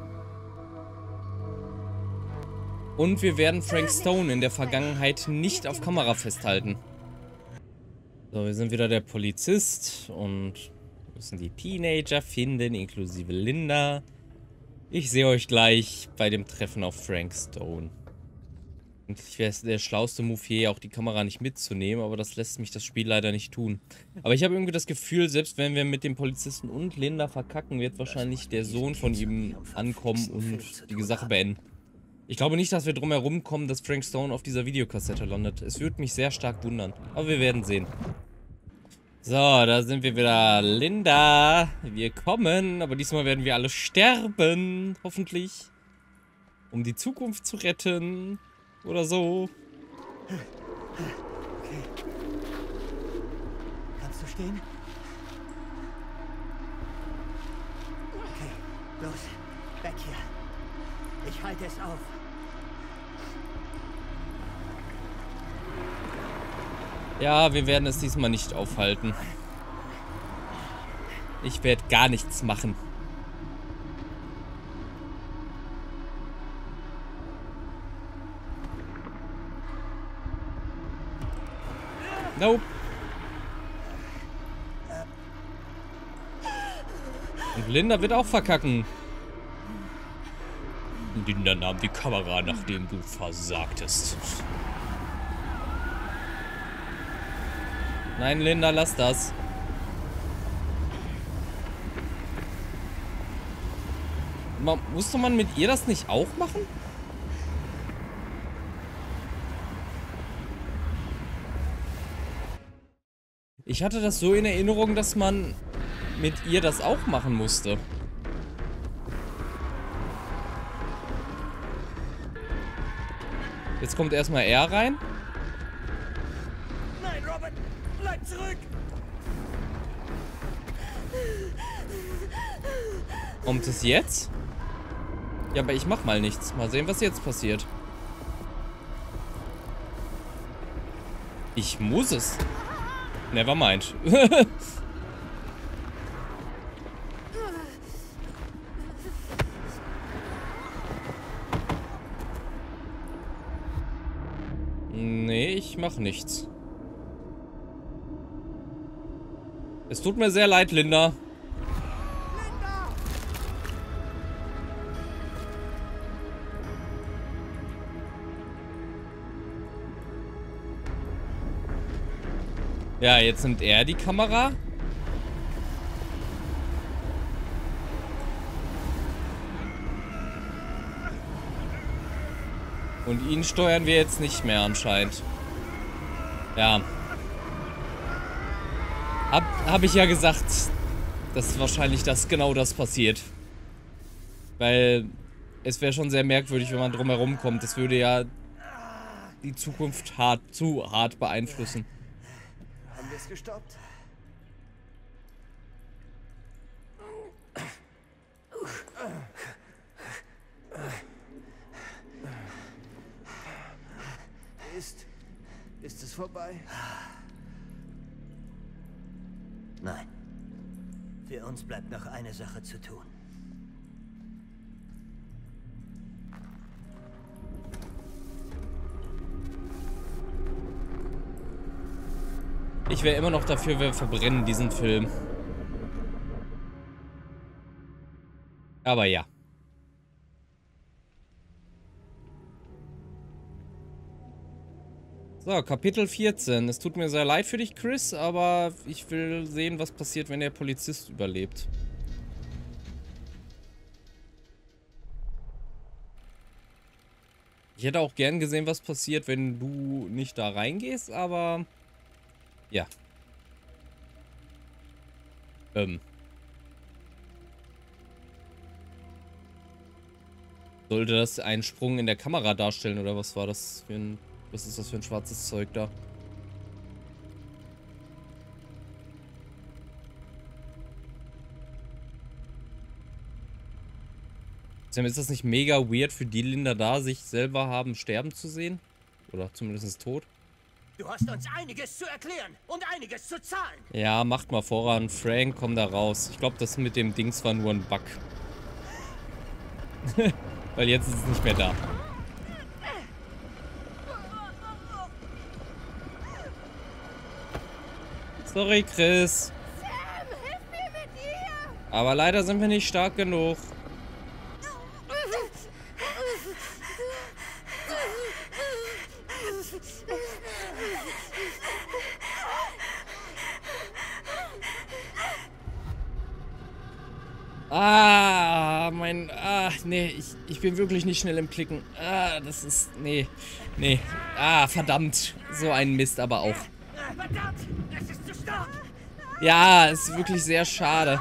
Und wir werden Frank Stone in der Vergangenheit nicht auf Kamera festhalten. So, wir sind wieder der Polizist und müssen die Teenager finden, inklusive Linda. Ich sehe euch gleich bei dem Treffen auf Frank Stone. Eigentlich wäre es der schlauste Move hier, auch die Kamera nicht mitzunehmen, aber das lässt mich das Spiel leider nicht tun. Aber ich habe irgendwie das Gefühl, selbst wenn wir mit dem Polizisten und Linda verkacken, wird wahrscheinlich der Sohn von ihm ankommen und die Sache beenden. Ich glaube nicht, dass wir drum herum kommen, dass Frank Stone auf dieser Videokassette landet. Es würde mich sehr stark wundern, aber wir werden sehen. So, da sind wir wieder. Linda, wir kommen, aber diesmal werden wir alle sterben, hoffentlich. Um die Zukunft zu retten. Oder so.
Okay. Kannst du stehen? Okay, los. Weg hier. Ich halte es auf.
Ja, wir werden es diesmal nicht aufhalten. Ich werde gar nichts machen. Nope. Und Linda wird auch verkacken. Linda nahm die Kamera, nachdem du versagtest. Nein, Linda, lass das. Man, musste man mit ihr das nicht auch machen? Ich hatte das so in Erinnerung, dass man mit ihr das auch machen musste. Jetzt kommt erstmal er rein.
Nein, Robert, bleib zurück!
Kommt es jetzt? Ja, aber ich mach mal nichts. Mal sehen, was jetzt passiert. Ich muss es. Never mind. Nee, ich mach nichts. Es tut mir sehr leid, Linda. Ja, jetzt nimmt er die Kamera. Und ihn steuern wir jetzt nicht mehr anscheinend. Ja. Hab, hab ich ja gesagt, dass wahrscheinlich das genau das passiert. Weil es wäre schon sehr merkwürdig, wenn man drumherum kommt. Das würde ja die Zukunft hart, zu hart beeinflussen.
Haben wir es gestoppt? Ist... Ist es vorbei? Nein. Für uns bleibt noch eine Sache zu tun.
Ich wäre immer noch dafür, wir verbrennen diesen Film. Aber ja. So, Kapitel vierzehn. Es tut mir sehr leid für dich, Chris, aber ich will sehen, was passiert, wenn der Polizist überlebt. Ich hätte auch gern gesehen, was passiert, wenn du nicht da reingehst, aber... Ja. Ähm. Sollte das einen Sprung in der Kamera darstellen, oder was war das für ein... Was ist das für ein schwarzes Zeug da? Sam, ist das nicht mega weird für die Linda da, sich selber haben sterben zu sehen? Oder zumindest tot?
Du hast uns einiges zu erklären und einiges zu zahlen.
Ja, macht mal voran. Frank, komm da raus. Ich glaube, das mit dem Dings war nur ein Bug. Weil jetzt ist es nicht mehr da. Sorry, Chris.
Sam, hilf mir mit ihr!
Aber leider sind wir nicht stark genug. Ah, mein... Ah, nee, ich, ich bin wirklich nicht schnell im Klicken. Ah, das ist... Nee, nee. Ah, verdammt. So ein Mist aber auch.
Verdammt, es ist zu stark.
Ja, ist wirklich sehr schade.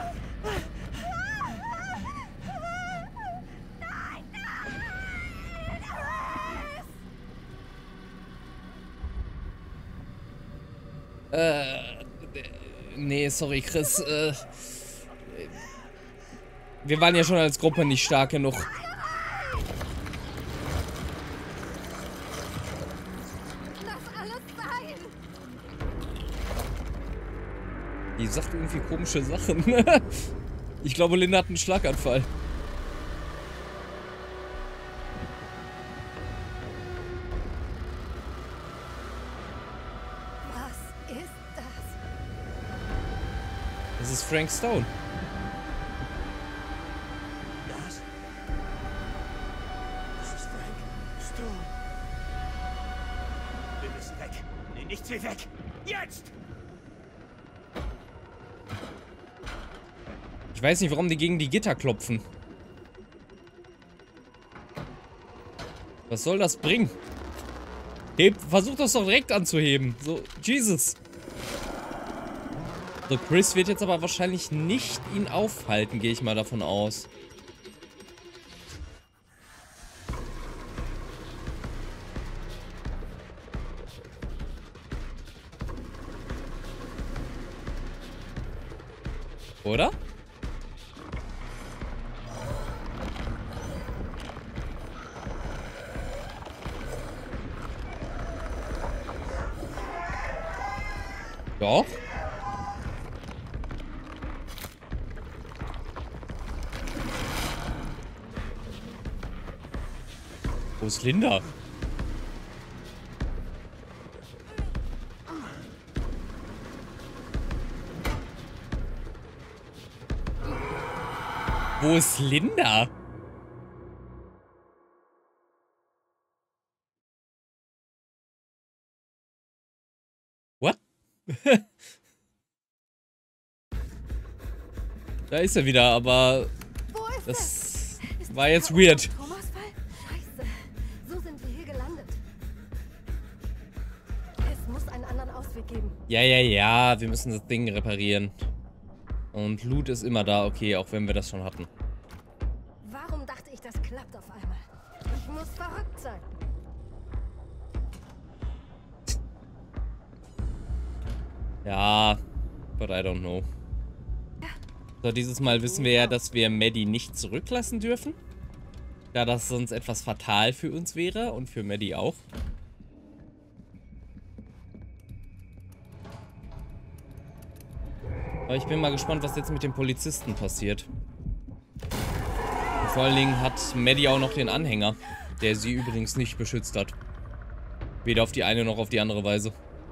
Äh, nee, sorry, Chris. Äh, wir waren ja schon als Gruppe nicht stark genug.
Lass alles sein!
Die sagt irgendwie komische Sachen. Ich glaube, Linda hat einen Schlaganfall. Das ist Frank Stone.
Das? Das ist Frank Stone. Wir müssen weg. Nee, nichts wie weg. Jetzt!
Ich weiß nicht, warum die gegen die Gitter klopfen. Was soll das bringen? Hebt, versucht das doch direkt anzuheben. So, Jesus. So, Chris wird jetzt aber wahrscheinlich nicht ihn aufhalten, gehe ich mal davon aus. Oder? Doch. Wo ist Linda? Wo ist Linda? What? Da ist er wieder, aber
Wo ist
das
Ist
war
das
jetzt
der
weird.
Thomasfall? Scheiße. So sind wir hier gelandet. Es muss einen anderen Ausweg geben.
Ja, ja, ja, wir müssen das Ding reparieren. Und Loot ist immer da, okay, auch wenn wir das schon hatten.
Warum dachte ich, das klappt auf einmal? Ich muss verrückt sein.
Ja, but I don't know. So, dieses Mal wissen wir ja, dass wir Maddie nicht zurücklassen dürfen. Da das sonst etwas fatal für uns wäre und für Maddie auch. Aber ich bin mal gespannt, was jetzt mit dem Polizisten passiert. Und vor allen Dingen hat Maddie auch noch den Anhänger, der sie übrigens nicht beschützt hat. Weder auf die eine noch auf die andere Weise.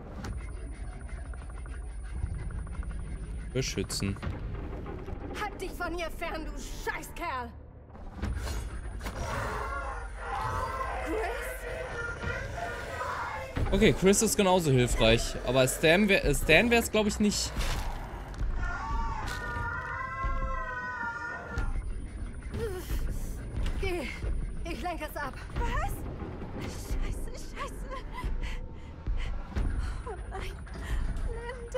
Beschützen.
Halt dich von hier fern, du Scheißkerl! Chris?
Okay, Chris ist genauso hilfreich. Aber Stan wäre Stan wäre es, glaube ich, nicht.
Geh, ich lenke es ab.
Was? Scheiße, scheiße. Oh nein. Linda.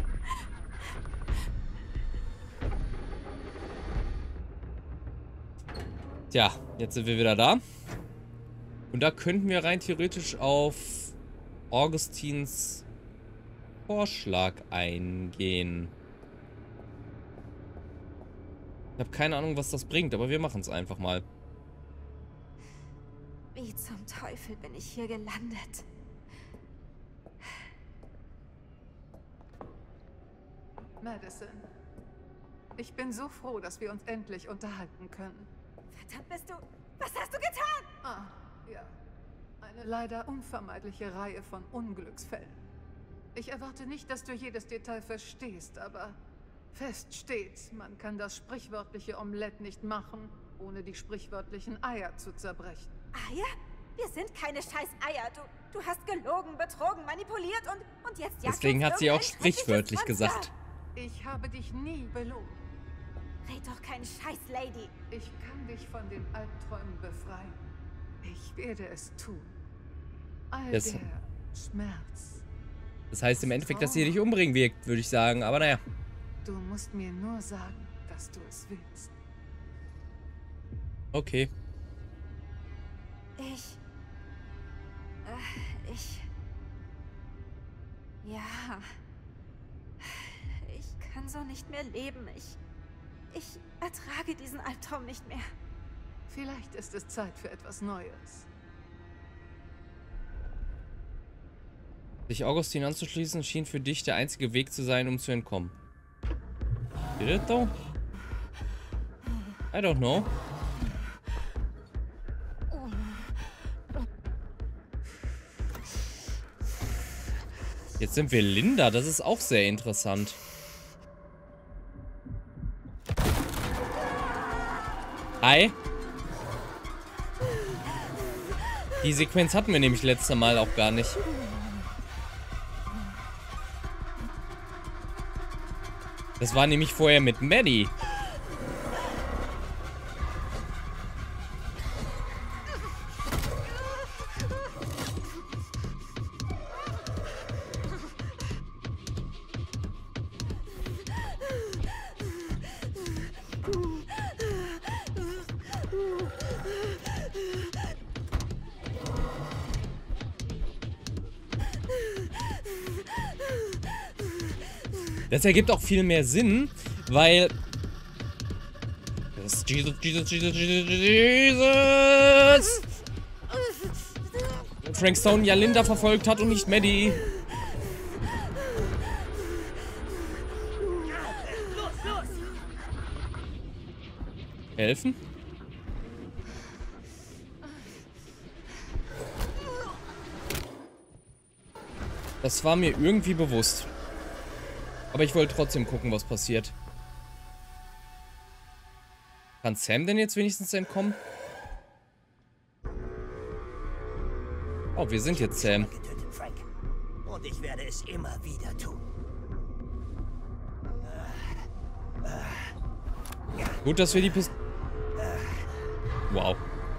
Tja, jetzt sind wir wieder da. Und da könnten wir rein theoretisch auf Augustins Vorschlag eingehen. Ich habe keine Ahnung, was das bringt, aber wir machen es einfach mal.
Wie zum Teufel bin ich hier gelandet?
Madison, ich bin so froh, dass wir uns endlich unterhalten können.
Verdammt bist du... Was hast du getan?
Ah, ja. Eine leider unvermeidliche Reihe von Unglücksfällen. Ich erwarte nicht, dass du jedes Detail verstehst, aber fest steht, man kann das sprichwörtliche Omelett nicht machen, ohne die sprichwörtlichen Eier zu zerbrechen.
Eier? Wir sind keine scheiß Eier. Du, du hast gelogen, betrogen, manipuliert und, und jetzt jagt
Deswegen
uns
hat sie auch
irgendein schreckliches
sprichwörtlich
Monster.
gesagt.
Ich habe dich nie belogen.
Red doch keine scheiß Lady.
Ich kann dich von den Albträumen befreien. Ich werde es tun. All
Yes.
der Schmerz,
Das heißt im Endeffekt, dass sie dich umbringen wirkt, würde ich sagen. Aber naja.
Du musst mir nur sagen, dass du es willst.
Okay.
Ich... Äh, ich... Ja... Ich kann so nicht mehr leben. Ich... Ich ertrage diesen Albtraum nicht mehr.
Vielleicht ist es Zeit für etwas Neues.
Sich Augustin anzuschließen, schien für dich der einzige Weg zu sein, um zu entkommen. Did it though? I don't know. Jetzt sind wir Linda, das ist auch sehr interessant. Hi. Die Sequenz hatten wir nämlich letztes Mal auch gar nicht. Das war nämlich vorher mit Maddie. Das ergibt auch viel mehr Sinn, weil... Das Jesus, Jesus, Jesus, Jesus, Jesus! Frank Stone ja Linda verfolgt hat und nicht Maddie. Helfen? Das war mir irgendwie bewusst. Aber ich wollte trotzdem gucken, was passiert. Kann Sam denn jetzt wenigstens entkommen? Oh, wir sind jetzt Sam.
Und ich werde es immer wieder tun.
Gut, dass wir die Pist... Wow.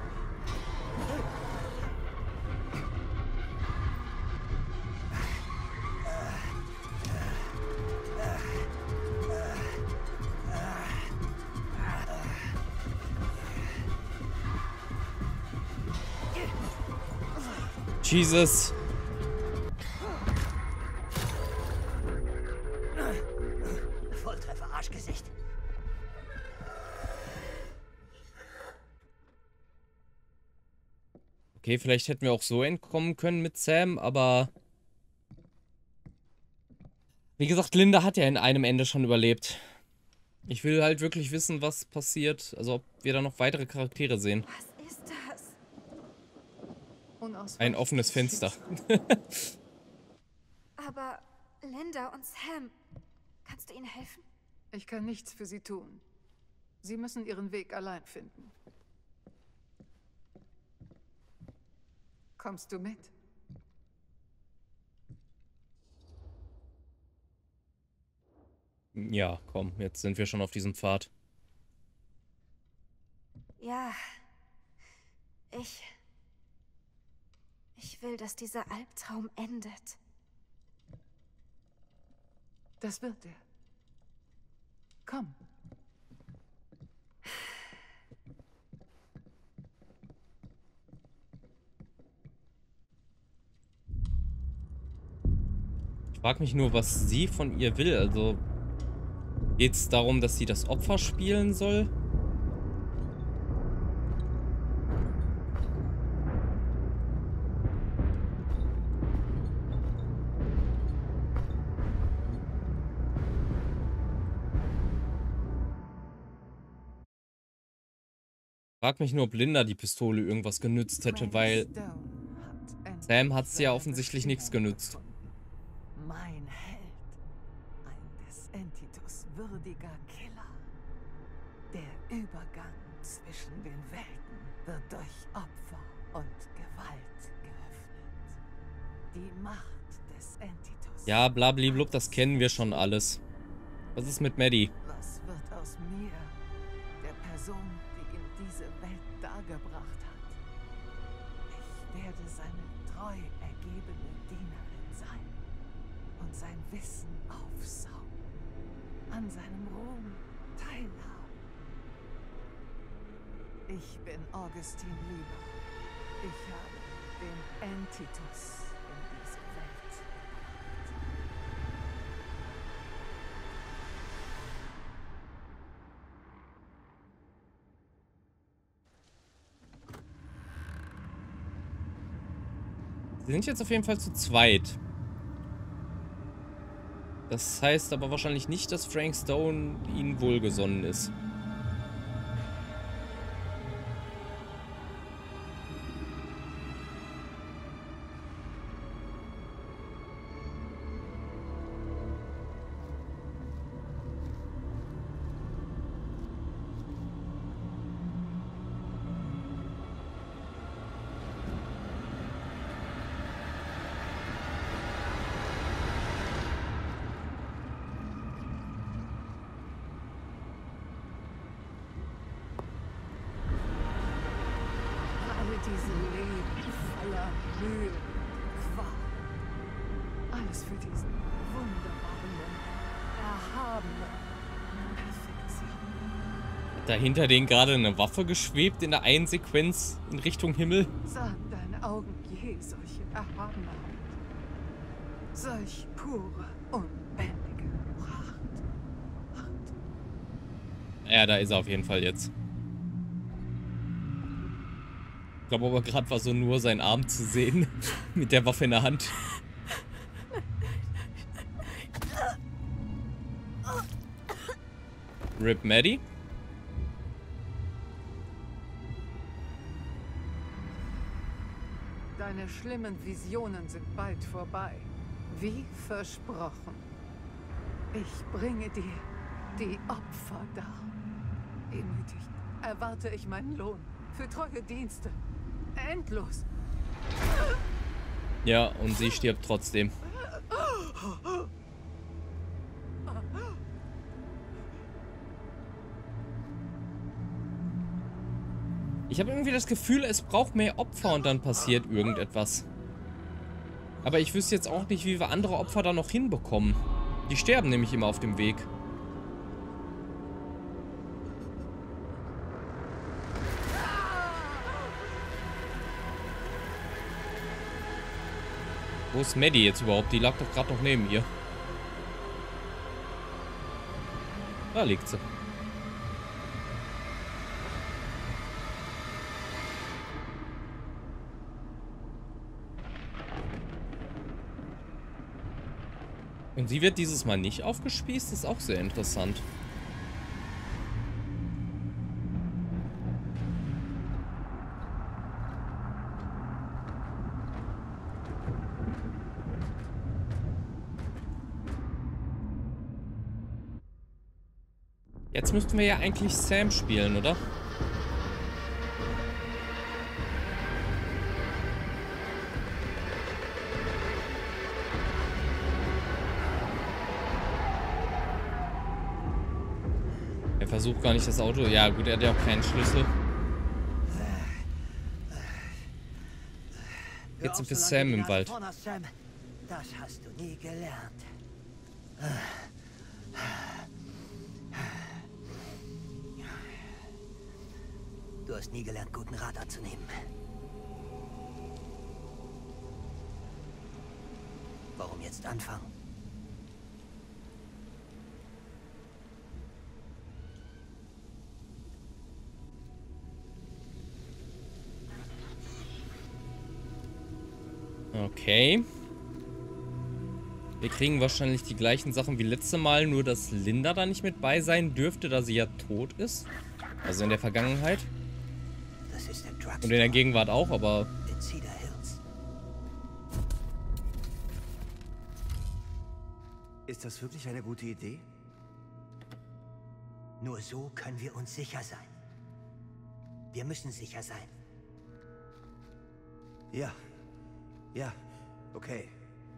Jesus.
Volltreffer, Arschgesicht.
Okay, vielleicht hätten wir auch so entkommen können mit Sam, aber... Wie gesagt, Linda hat ja in einem Ende schon überlebt. Ich will halt wirklich wissen, was passiert. Also ob wir da noch weitere Charaktere sehen.
Was ist das?
Ein offenes Fenster.
Aber Linda und Sam, kannst du ihnen helfen?
Ich kann nichts für sie tun. Sie müssen ihren Weg allein finden. Kommst du mit?
Ja, komm, jetzt sind wir schon auf diesem Pfad.
Ja. Ich... Ich will, dass dieser Albtraum endet.
Das wird er. Komm.
Ich frage mich nur, was sie von ihr will. Also geht es darum, dass sie das Opfer spielen soll? Ich frage mich nur, ob Linda die Pistole irgendwas genützt hätte, weil Sam hat es ja offensichtlich nichts genützt.
Mein Held. Ein des Entitus würdiger Killer. Der Übergang zwischen den Welten wird durch Opfer und Gewalt geöffnet. Die Macht des Entitus.
Ja, blablablub, das kennen wir schon alles. Was ist mit Maddie?
Was wird aus mir, der Person, die ihm diese Welt dargebracht hat? Ich werde seine treu ergebene Dienerin sein. und sein Wissen aufsaugen, an seinem Ruhm teilhaben. Ich bin Augustin Lieber. Ich habe den Antitus in diese Welt gebracht.
Sie sind jetzt auf jeden Fall zu zweit. Das heißt aber wahrscheinlich nicht, dass Frank Stone ihnen wohlgesonnen ist.
Diese Leben voller Mühe, Qual. Alles für diesen wunderbaren Moment, erhabenen Perfektion.
Hat da hinter denen gerade eine Waffe geschwebt in der einen Sequenz in Richtung Himmel?
Sahen deine Augen je solche Erhabenheit? Solch pure, unbändige Pracht. Pracht.
Ja, da ist er auf jeden Fall jetzt. Ich glaube aber gerade war so nur sein Arm zu sehen. Mit der Waffe in der Hand. Rip Maddie.
Deine schlimmen Visionen sind bald vorbei. Wie versprochen. Ich bringe dir die Opfer dar. Demütig erwarte ich meinen Lohn für treue Dienste. Endlos.
Ja, und sie stirbt trotzdem. Ich habe irgendwie das Gefühl, es braucht mehr Opfer und dann passiert irgendetwas. Aber ich wüsste jetzt auch nicht, wie wir andere Opfer da noch hinbekommen. Die sterben nämlich immer auf dem Weg. Wo ist Maddie jetzt überhaupt? Die lag doch gerade noch neben ihr. Da liegt sie. Und sie wird dieses Mal nicht aufgespießt? Das ist auch sehr interessant. Jetzt müssten wir ja eigentlich Sam spielen, oder? Er versucht gar nicht das Auto. Ja gut, er hat ja auch keinen Schlüssel. Jetzt sind wir Sam im Wald.
Das hast du nie gelernt. Du hast nie gelernt, guten Rat anzunehmen. Warum jetzt anfangen?
Okay. Wir kriegen wahrscheinlich die gleichen Sachen wie letzte Mal, nur dass Linda da nicht mit bei sein dürfte, da sie ja tot ist. Also in der Vergangenheit.
Das ist der
Und in der Gegenwart auch, aber...
in Cedar Hills.
Ist das wirklich eine gute Idee?
Nur so können wir uns sicher sein. Wir müssen sicher sein.
Ja. Ja. Okay.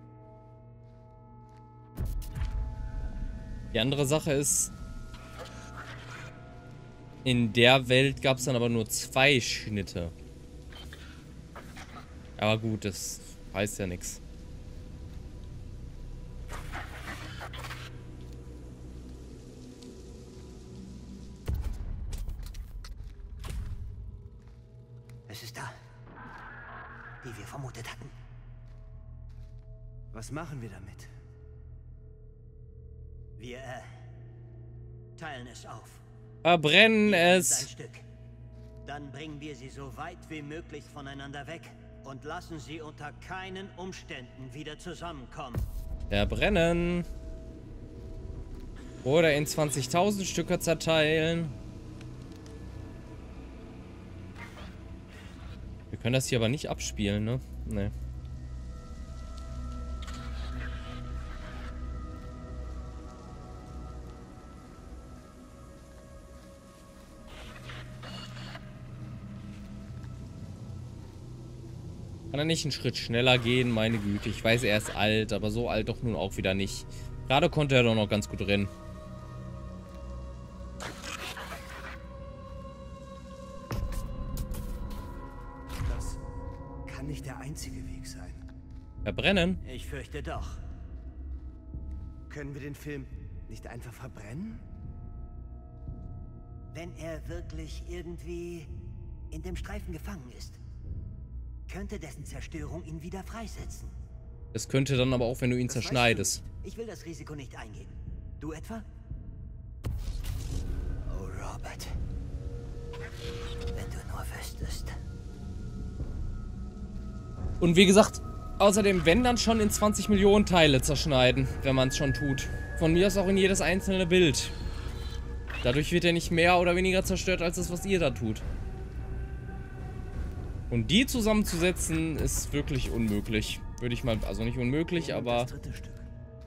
Die andere Sache ist... In der Welt gab es dann aber nur zwei Schnitte. Aber gut, das heißt ja nichts.
ist es da. Wie wir vermutet hatten.
Was machen wir damit?
Wir äh, teilen es auf.
Verbrennen
Ein
es.
Stück. Dann bringen wir sie so weit wie möglich voneinander weg und lassen sie unter keinen Umständen wieder zusammenkommen.
Verbrennen. Oder in zwanzigtausend Stücke zerteilen. Wir können das hier aber nicht abspielen, ne? Ne. Kann er nicht einen Schritt schneller gehen? Meine Güte, ich weiß, er ist alt, aber so alt doch nun auch wieder nicht. Gerade konnte er doch noch ganz gut rennen.
Das kann nicht der einzige Weg sein.
Verbrennen?
Ich fürchte doch.
Können wir den Film nicht einfach verbrennen?
Wenn er wirklich irgendwie in dem Streifen gefangen ist, könnte dessen Zerstörung ihn wieder freisetzen.
Das könnte dann aber auch, wenn du ihn
Das
zerschneidest.
weißt du nicht. Ich will das Risiko nicht eingehen. Du etwa? Oh, Robert. Wenn du nur wüsstest.
Und wie gesagt, außerdem, wenn dann schon in zwanzig Millionen Teile zerschneiden, wenn man es schon tut. Von mir aus auch in jedes einzelne Bild. Dadurch wird er nicht mehr oder weniger zerstört, als das, was ihr da tut. Und die zusammenzusetzen, ist wirklich unmöglich. Würde ich mal, also nicht unmöglich, aber...
Das dritte Stück.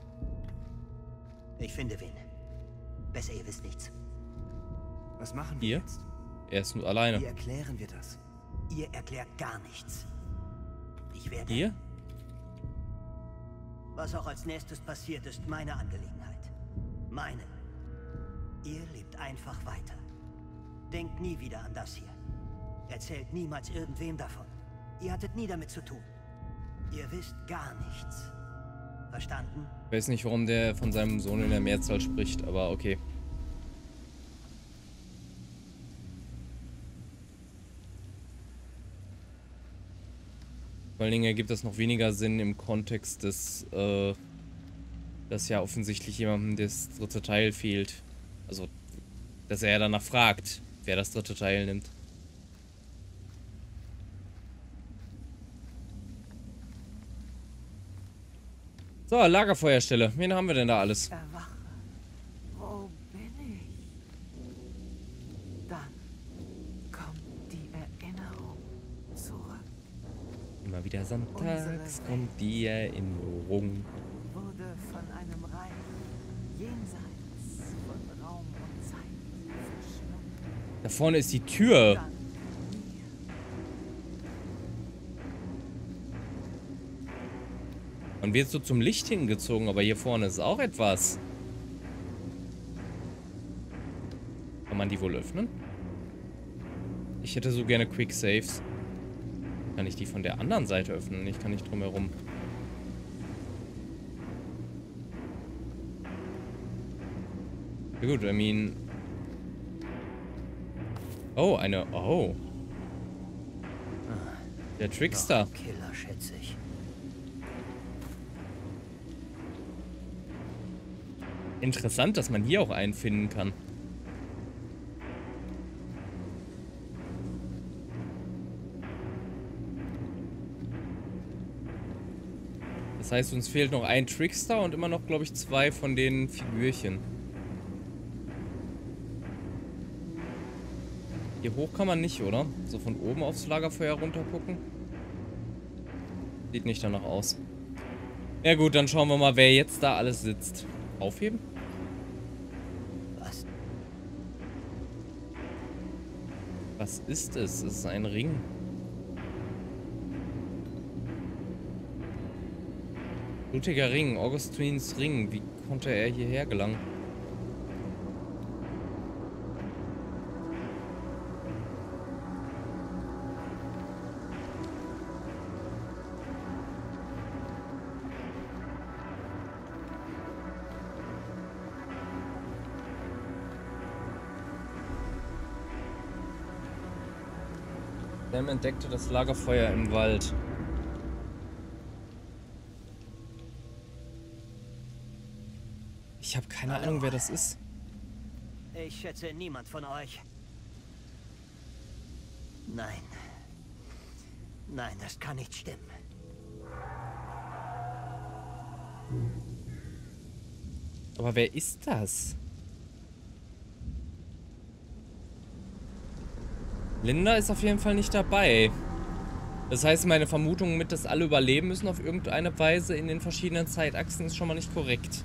Ich finde wen. Besser, ihr wisst nichts.
Was machen wir
Ihr?
jetzt?
Er ist nur alleine.
Wie erklären wir das?
Ihr erklärt gar nichts. Ich werde...
Ihr?
Was auch als nächstes passiert, ist meine Angelegenheit. Meine. Ihr lebt einfach weiter. Denkt nie wieder an das hier. Erzählt niemals irgendwem davon. Ihr hattet nie damit zu tun. Ihr wisst gar nichts. Verstanden?
Ich weiß nicht, warum der von seinem Sohn in der Mehrzahl spricht, aber okay. Vor allen Dingen ergibt das noch weniger Sinn im Kontext des, äh, dass ja offensichtlich jemandem das dritte Teil fehlt. Also, dass er ja danach fragt, wer das dritte Teil nimmt. So, Lagerfeuerstelle. Wen haben wir denn da alles?
Erwache. Wo bin ich? Dann kommt die Erinnerung zurück.
Immer wieder sonntags kommt die Erinnerung.
Wurde von einem Reich jenseits von Raum und Zeit verschlungen.
Da vorne ist die Tür.
Dann
Man wird so zum Licht hingezogen, aber hier vorne ist auch etwas. Kann man die wohl öffnen? Ich hätte so gerne Quick Saves. Kann ich die von der anderen Seite öffnen? Ich kann nicht drum herum. Ja gut, I mean... Oh, eine... Oh. Der Trickster.
Killer, schätze ich.
Interessant, dass man hier auch einen finden kann. Das heißt, uns fehlt noch ein Trickster und immer noch, glaube ich, zwei von den Figürchen. Hier hoch kann man nicht, oder? So von oben aufs Lagerfeuer runter gucken. Sieht nicht danach aus. Ja gut, dann schauen wir mal, wer jetzt da alles sitzt. Aufheben?
Was?
Was ist es? Es ist ein Ring. Blutiger Ring, Augustins Ring. Wie konnte er hierher gelangen? Sam entdeckte das Lagerfeuer im Wald. Ich habe keine Hallo. Ahnung, wer das ist.
Ich schätze niemand von euch. Nein. Nein, das kann nicht stimmen.
Aber wer ist das? Linda ist auf jeden Fall nicht dabei. Das heißt, meine Vermutung mit, dass alle überleben müssen auf irgendeine Weise in den verschiedenen Zeitachsen ist schon mal nicht korrekt.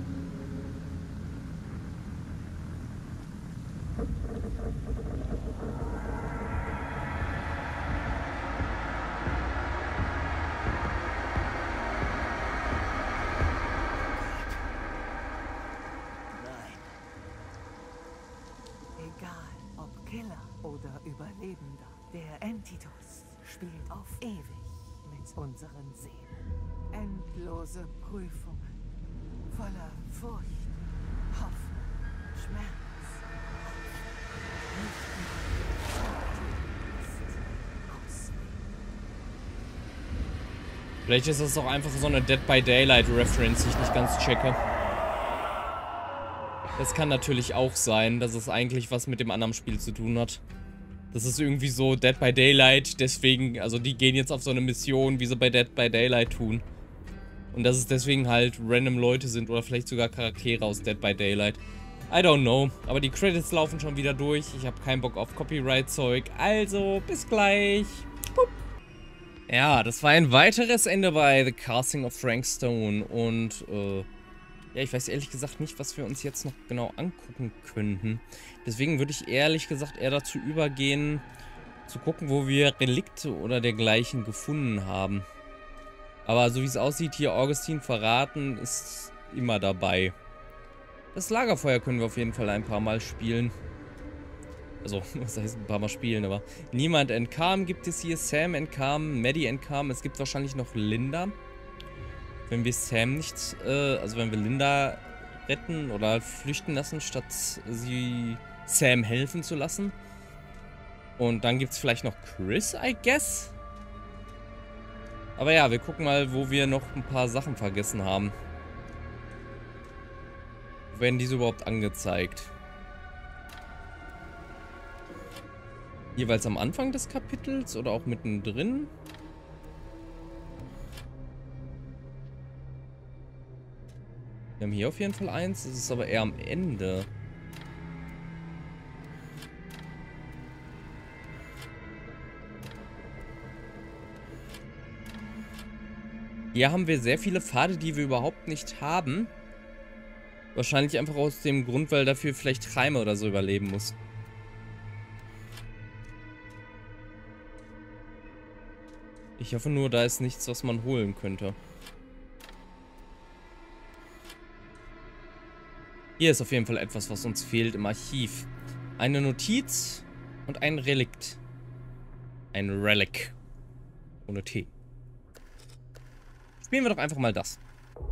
Überlebender. Der Entitus spielt auf ewig mit unseren Seelen. Endlose Prüfungen, voller Furcht, Hoffnung, Schmerz.
Vielleicht ist das doch einfach so eine Dead by Daylight Reference, die ich nicht ganz checke. Das kann natürlich auch sein, dass es eigentlich was mit dem anderen Spiel zu tun hat. Das ist irgendwie so Dead by Daylight, deswegen, also die gehen jetzt auf so eine Mission, wie sie bei Dead by Daylight tun. Und dass es deswegen halt random Leute sind oder vielleicht sogar Charaktere aus Dead by Daylight. I don't know, aber die Credits laufen schon wieder durch. Ich habe keinen Bock auf Copyright-Zeug, also bis gleich. Pup. Ja, das war ein weiteres Ende bei The Casting of Frank Stone und, äh... ja, ich weiß ehrlich gesagt nicht, was wir uns jetzt noch genau angucken könnten. Deswegen würde ich ehrlich gesagt eher dazu übergehen, zu gucken, wo wir Relikte oder dergleichen gefunden haben. Aber so wie es aussieht, hier Augustin verraten, ist immer dabei. Das Lagerfeuer können wir auf jeden Fall ein paar Mal spielen. Also, was heißt ein paar Mal spielen, aber niemand entkam gibt es hier, Sam entkam, Maddie entkam, es gibt wahrscheinlich noch Linda. Wenn wir Sam nicht, äh, also wenn wir Linda retten oder flüchten lassen, statt sie Sam helfen zu lassen. Und dann gibt es vielleicht noch Chris, I guess. Aber ja, wir gucken mal, wo wir noch ein paar Sachen vergessen haben. Wo werden diese überhaupt angezeigt? Jeweils am Anfang des Kapitels oder auch mittendrin? Wir haben hier auf jeden Fall eins, das ist aber eher am Ende. Hier haben wir sehr viele Pfade, die wir überhaupt nicht haben. Wahrscheinlich einfach aus dem Grund, weil dafür vielleicht Reime oder so überleben muss. Ich hoffe nur, da ist nichts, was man holen könnte. Hier ist auf jeden Fall etwas, was uns fehlt im Archiv. Eine Notiz und ein Relikt. Ein Relic. Ohne T. Spielen wir doch einfach mal das.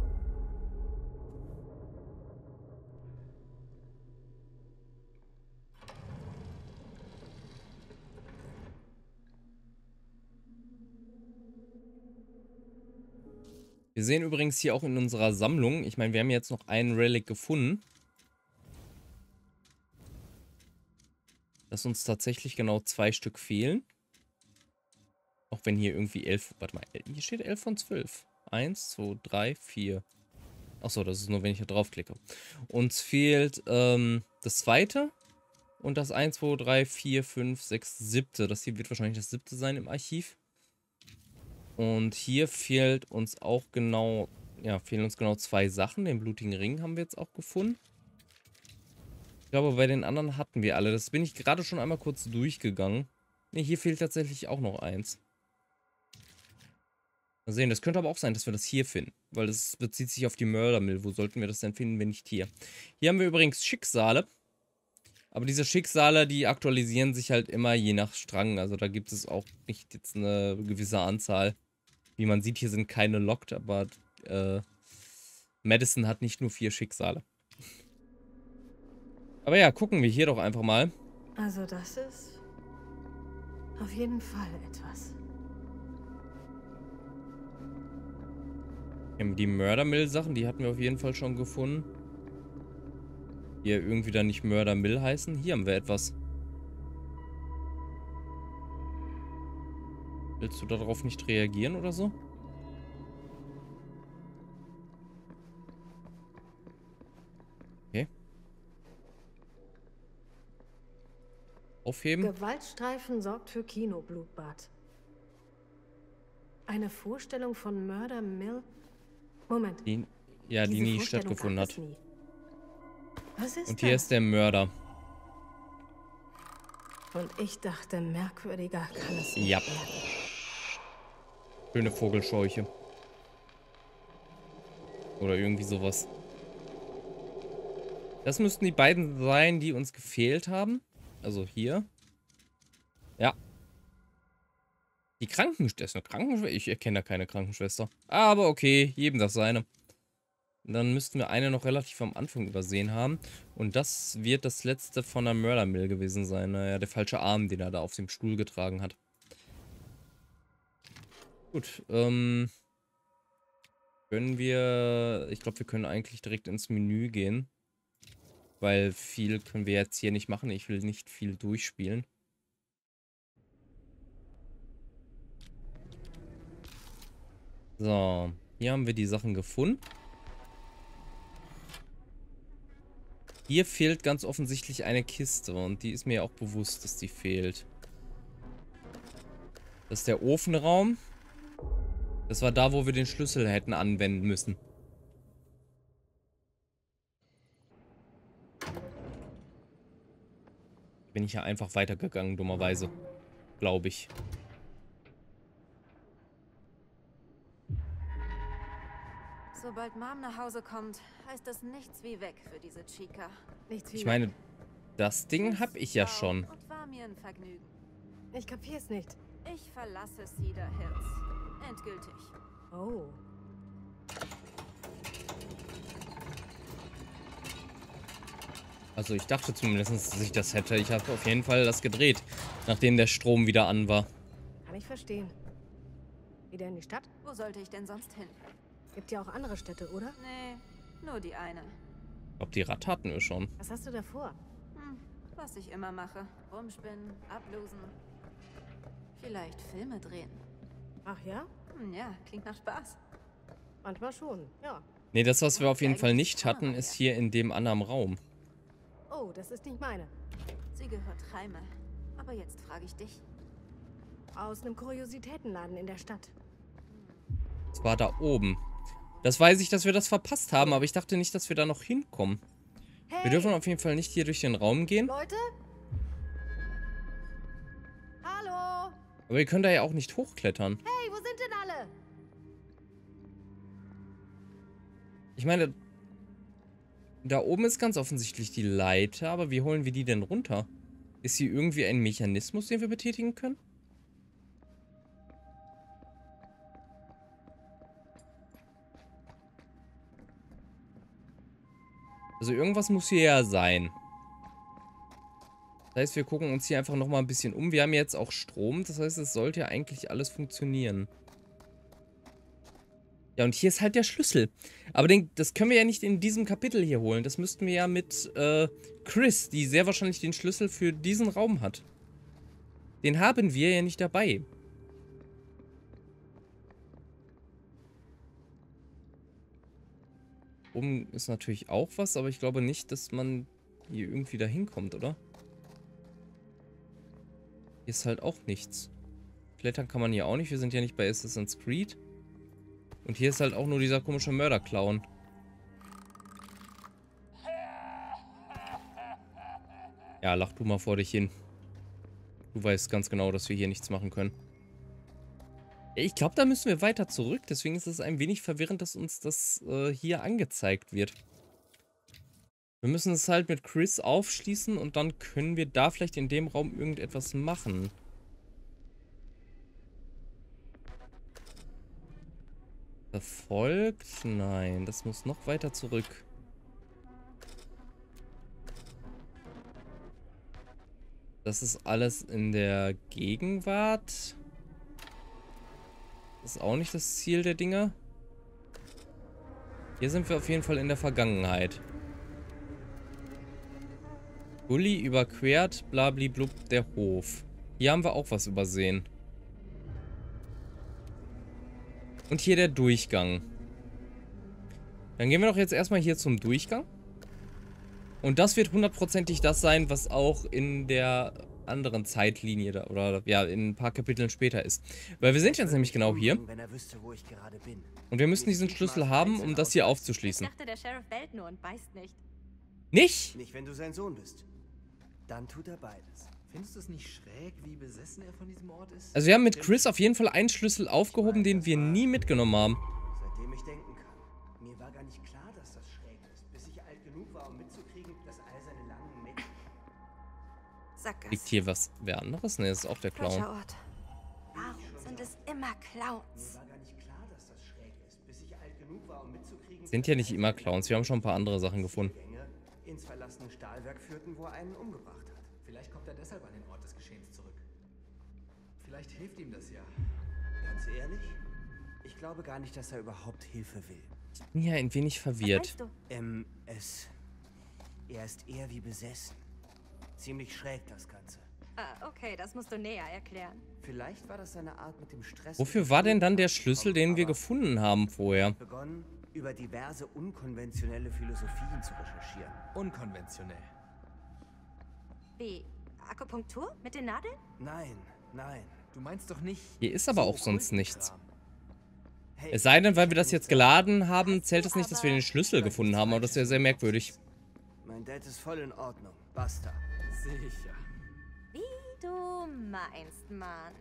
Wir sehen übrigens hier auch in unserer Sammlung, ich meine, wir haben jetzt noch einen Relic gefunden, dass uns tatsächlich genau zwei Stück fehlen. Auch wenn hier irgendwie elf, warte mal, hier steht elf von zwölf. eins, zwei, drei, vier. Achso, das ist nur, wenn ich hier draufklicke. Uns fehlt ähm, das zweite und das eins, zwei, drei, vier, fünf, sechs, siebte. Das hier wird wahrscheinlich das siebte sein im Archiv. Und hier fehlt uns auch genau, ja, fehlen uns genau zwei Sachen. Den blutigen Ring haben wir jetzt auch gefunden. Ich glaube, bei den anderen hatten wir alle. Das bin ich gerade schon einmal kurz durchgegangen. Ne, hier fehlt tatsächlich auch noch eins. Mal sehen, das könnte aber auch sein, dass wir das hier finden. Weil das bezieht sich auf die Mördermill. Wo sollten wir das denn finden, wenn nicht hier? Hier haben wir übrigens Schicksale. Aber diese Schicksale, die aktualisieren sich halt immer je nach Strang. Also da gibt es auch nicht jetzt eine gewisse Anzahl. Wie man sieht, hier sind keine locked, aber äh, Madison hat nicht nur vier Schicksale. Aber ja, gucken wir hier doch einfach mal.
Also das ist... Auf jeden Fall etwas.
Die Murder-Mill-Sachen, die hatten wir auf jeden Fall schon gefunden. Die ja irgendwie dann nicht Murder-Mill heißen. Hier haben wir etwas. Willst du darauf nicht reagieren oder so? Okay. Aufheben.
Gewaltstreifen sorgt für Kinoblutbad. Eine Vorstellung von Murder Mill? Moment.
Die, ja, die
Diese
nie
Vorstellung
stattgefunden
gab es
hat.
nie. Was ist
Und hier
das?
ist der Mörder.
Und ich dachte, merkwürdiger kann es nicht
Ja.
werden.
Schöne Vogelscheuche. Oder irgendwie sowas. Das müssten die beiden sein, die uns gefehlt haben. Also hier. Ja. Die Krankenschwester. Ist eine Krankenschwester? Ich erkenne da keine Krankenschwester. Aber okay, jedem das seine. Dann müssten wir eine noch relativ am Anfang übersehen haben. Und das wird das letzte von der Murder Mill gewesen sein. Naja, der falsche Arm, den er da auf dem Stuhl getragen hat. Gut, ähm... können wir... Ich glaube, wir können eigentlich direkt ins Menü gehen. Weil viel können wir jetzt hier nicht machen. Ich will nicht viel durchspielen. So, hier haben wir die Sachen gefunden. Hier fehlt ganz offensichtlich eine Kiste und die ist mir auch bewusst, dass die fehlt. Das ist der Ofenraum. Das war da, wo wir den Schlüssel hätten anwenden müssen. Bin ich ja einfach weitergegangen, dummerweise. Glaube ich.
Sobald Mom nach Hause kommt, heißt das nichts wie weg für diese Chica.
Nichts wie
Ich meine, das Ding habe ich ja schon.
Und war mir ein Vergnügen.
Ich kapier's nicht.
Ich verlasse Cedar Hills. Endgültig.
Oh.
Also ich dachte zumindest, dass ich das hätte. Ich habe auf jeden Fall das gedreht, nachdem der Strom wieder an war.
Kann ich verstehen. Wieder in die Stadt?
Wo sollte ich denn sonst hin?
Gibt ja auch andere Städte, oder?
Nee, nur die eine.
Ich glaube, die Rad hatten wir schon.
Was hast du da vor?
Hm, was ich immer mache. Rumspinnen, ablosen. Vielleicht Filme drehen.
Ach ja?
Hm, ja, klingt nach Spaß.
Manchmal schon, ja.
Nee, das, was wir auf jeden Fall nicht hatten, ist hier in dem anderen Raum.
Oh, das ist nicht meine.
Sie gehört Jaime. Aber jetzt frage ich dich.
Aus einem Kuriositätenladen in der Stadt.
Das war da oben. Das weiß ich, dass wir das verpasst haben, aber ich dachte nicht, dass wir da noch hinkommen.
Hey,
Wir dürfen auf jeden Fall nicht hier durch den Raum gehen.
Leute? Hallo?
Aber wir können da ja auch nicht hochklettern.
Hey, wo sind denn alle?
Ich meine, da oben ist ganz offensichtlich die Leiter, aber wie holen wir die denn runter? Ist hier irgendwie ein Mechanismus, den wir betätigen können? Also irgendwas muss hier ja sein. Das heißt, wir gucken uns hier einfach nochmal ein bisschen um. Wir haben jetzt auch Strom, das heißt, es sollte ja eigentlich alles funktionieren. Ja, und hier ist halt der Schlüssel. Aber den, das können wir ja nicht in diesem Kapitel hier holen. Das müssten wir ja mit äh, Chris, die sehr wahrscheinlich den Schlüssel für diesen Raum hat. Den haben wir ja nicht dabei. Oben ist natürlich auch was, aber ich glaube nicht, dass man hier irgendwie da hinkommt, oder? Hier ist halt auch nichts. Klettern kann man hier auch nicht. Wir sind ja nicht bei Assassin's Creed. Und hier ist halt auch nur dieser komische Mörder-Clown. Ja, lach du mal vor dich hin. Du weißt ganz genau, dass wir hier nichts machen können. Ich glaube, da müssen wir weiter zurück. Deswegen ist es ein wenig verwirrend, dass uns das äh, hier angezeigt wird. Wir müssen es halt mit Chris aufschließen und dann können wir da vielleicht in dem Raum irgendetwas machen. Verfolgt? Nein, das muss noch weiter zurück. Das ist alles in der Gegenwart. Das ist auch nicht das Ziel der Dinge. Hier sind wir auf jeden Fall in der Vergangenheit. Gully überquert, blablablub, der Hof. Hier haben wir auch was übersehen. Und hier der Durchgang. Dann gehen wir doch jetzt erstmal hier zum Durchgang. Und das wird hundertprozentig das sein, was auch in der anderen Zeitlinie da, oder ja, in ein paar Kapiteln später ist. Weil wir sind jetzt nämlich genau hier. Und wir müssen diesen Schlüssel haben, um das hier aufzuschließen.
Ich dachte, der Sheriff bellt nur und beißt nicht.
Nicht?
Nicht, wenn du sein Sohn bist. Dann tut er beides.
Findest du es nicht schräg, wie besessen er von diesem Ort ist?
Also wir haben mit Chris auf jeden Fall einen Schlüssel aufgehoben, den wir nie mitgenommen haben.
Seitdem ich denken kann. Mir war gar nicht klar, dass das schräg ist, bis ich alt genug war, um mitzukriegen, dass all seine langen Nächte...
Sackgasse.
Liegt hier was wer anderes? Ne, das ist auch der Clown.
Falscher Ort. Warum sind es immer Clowns?
Mir war gar nicht klar, dass das schräg ist, bis ich alt genug war, um mitzukriegen...
Sind ja nicht immer Clowns, wir haben schon ein paar andere Sachen gefunden.
Gänge ins verlassene Stahlwerk führten, wo er einen umgebracht hat.
Vielleicht kommt er deshalb an den Ort des Geschehens zurück. Vielleicht hilft ihm das ja.
Ganz ehrlich? Ich glaube gar nicht, dass er überhaupt Hilfe will.
Ich bin hier ein wenig
Was
verwirrt.
meinst du?
Ähm, es... Er ist eher wie besessen. Ziemlich schräg, das Ganze.
Ah, okay, das musst du näher erklären.
Vielleicht war das seine Art mit dem Stress...
Wofür war denn dann der Schlüssel, den wir gefunden haben vorher?
begonnen, über diverse unkonventionelle Philosophien zu recherchieren.
Unkonventionell.
Wie? Akupunktur? Mit den Nadeln?
Nein, nein.
Du meinst doch nicht...
Hier ist aber auch sonst nichts.
Hey,
Es sei denn, weil wir das jetzt geladen haben, zählt es nicht, dass wir den Schlüssel gefunden haben, aber das ist ja sehr merkwürdig.
mein Dad ist voll in Ordnung. Basta.
Sicher.
Wie du meinst, Mann.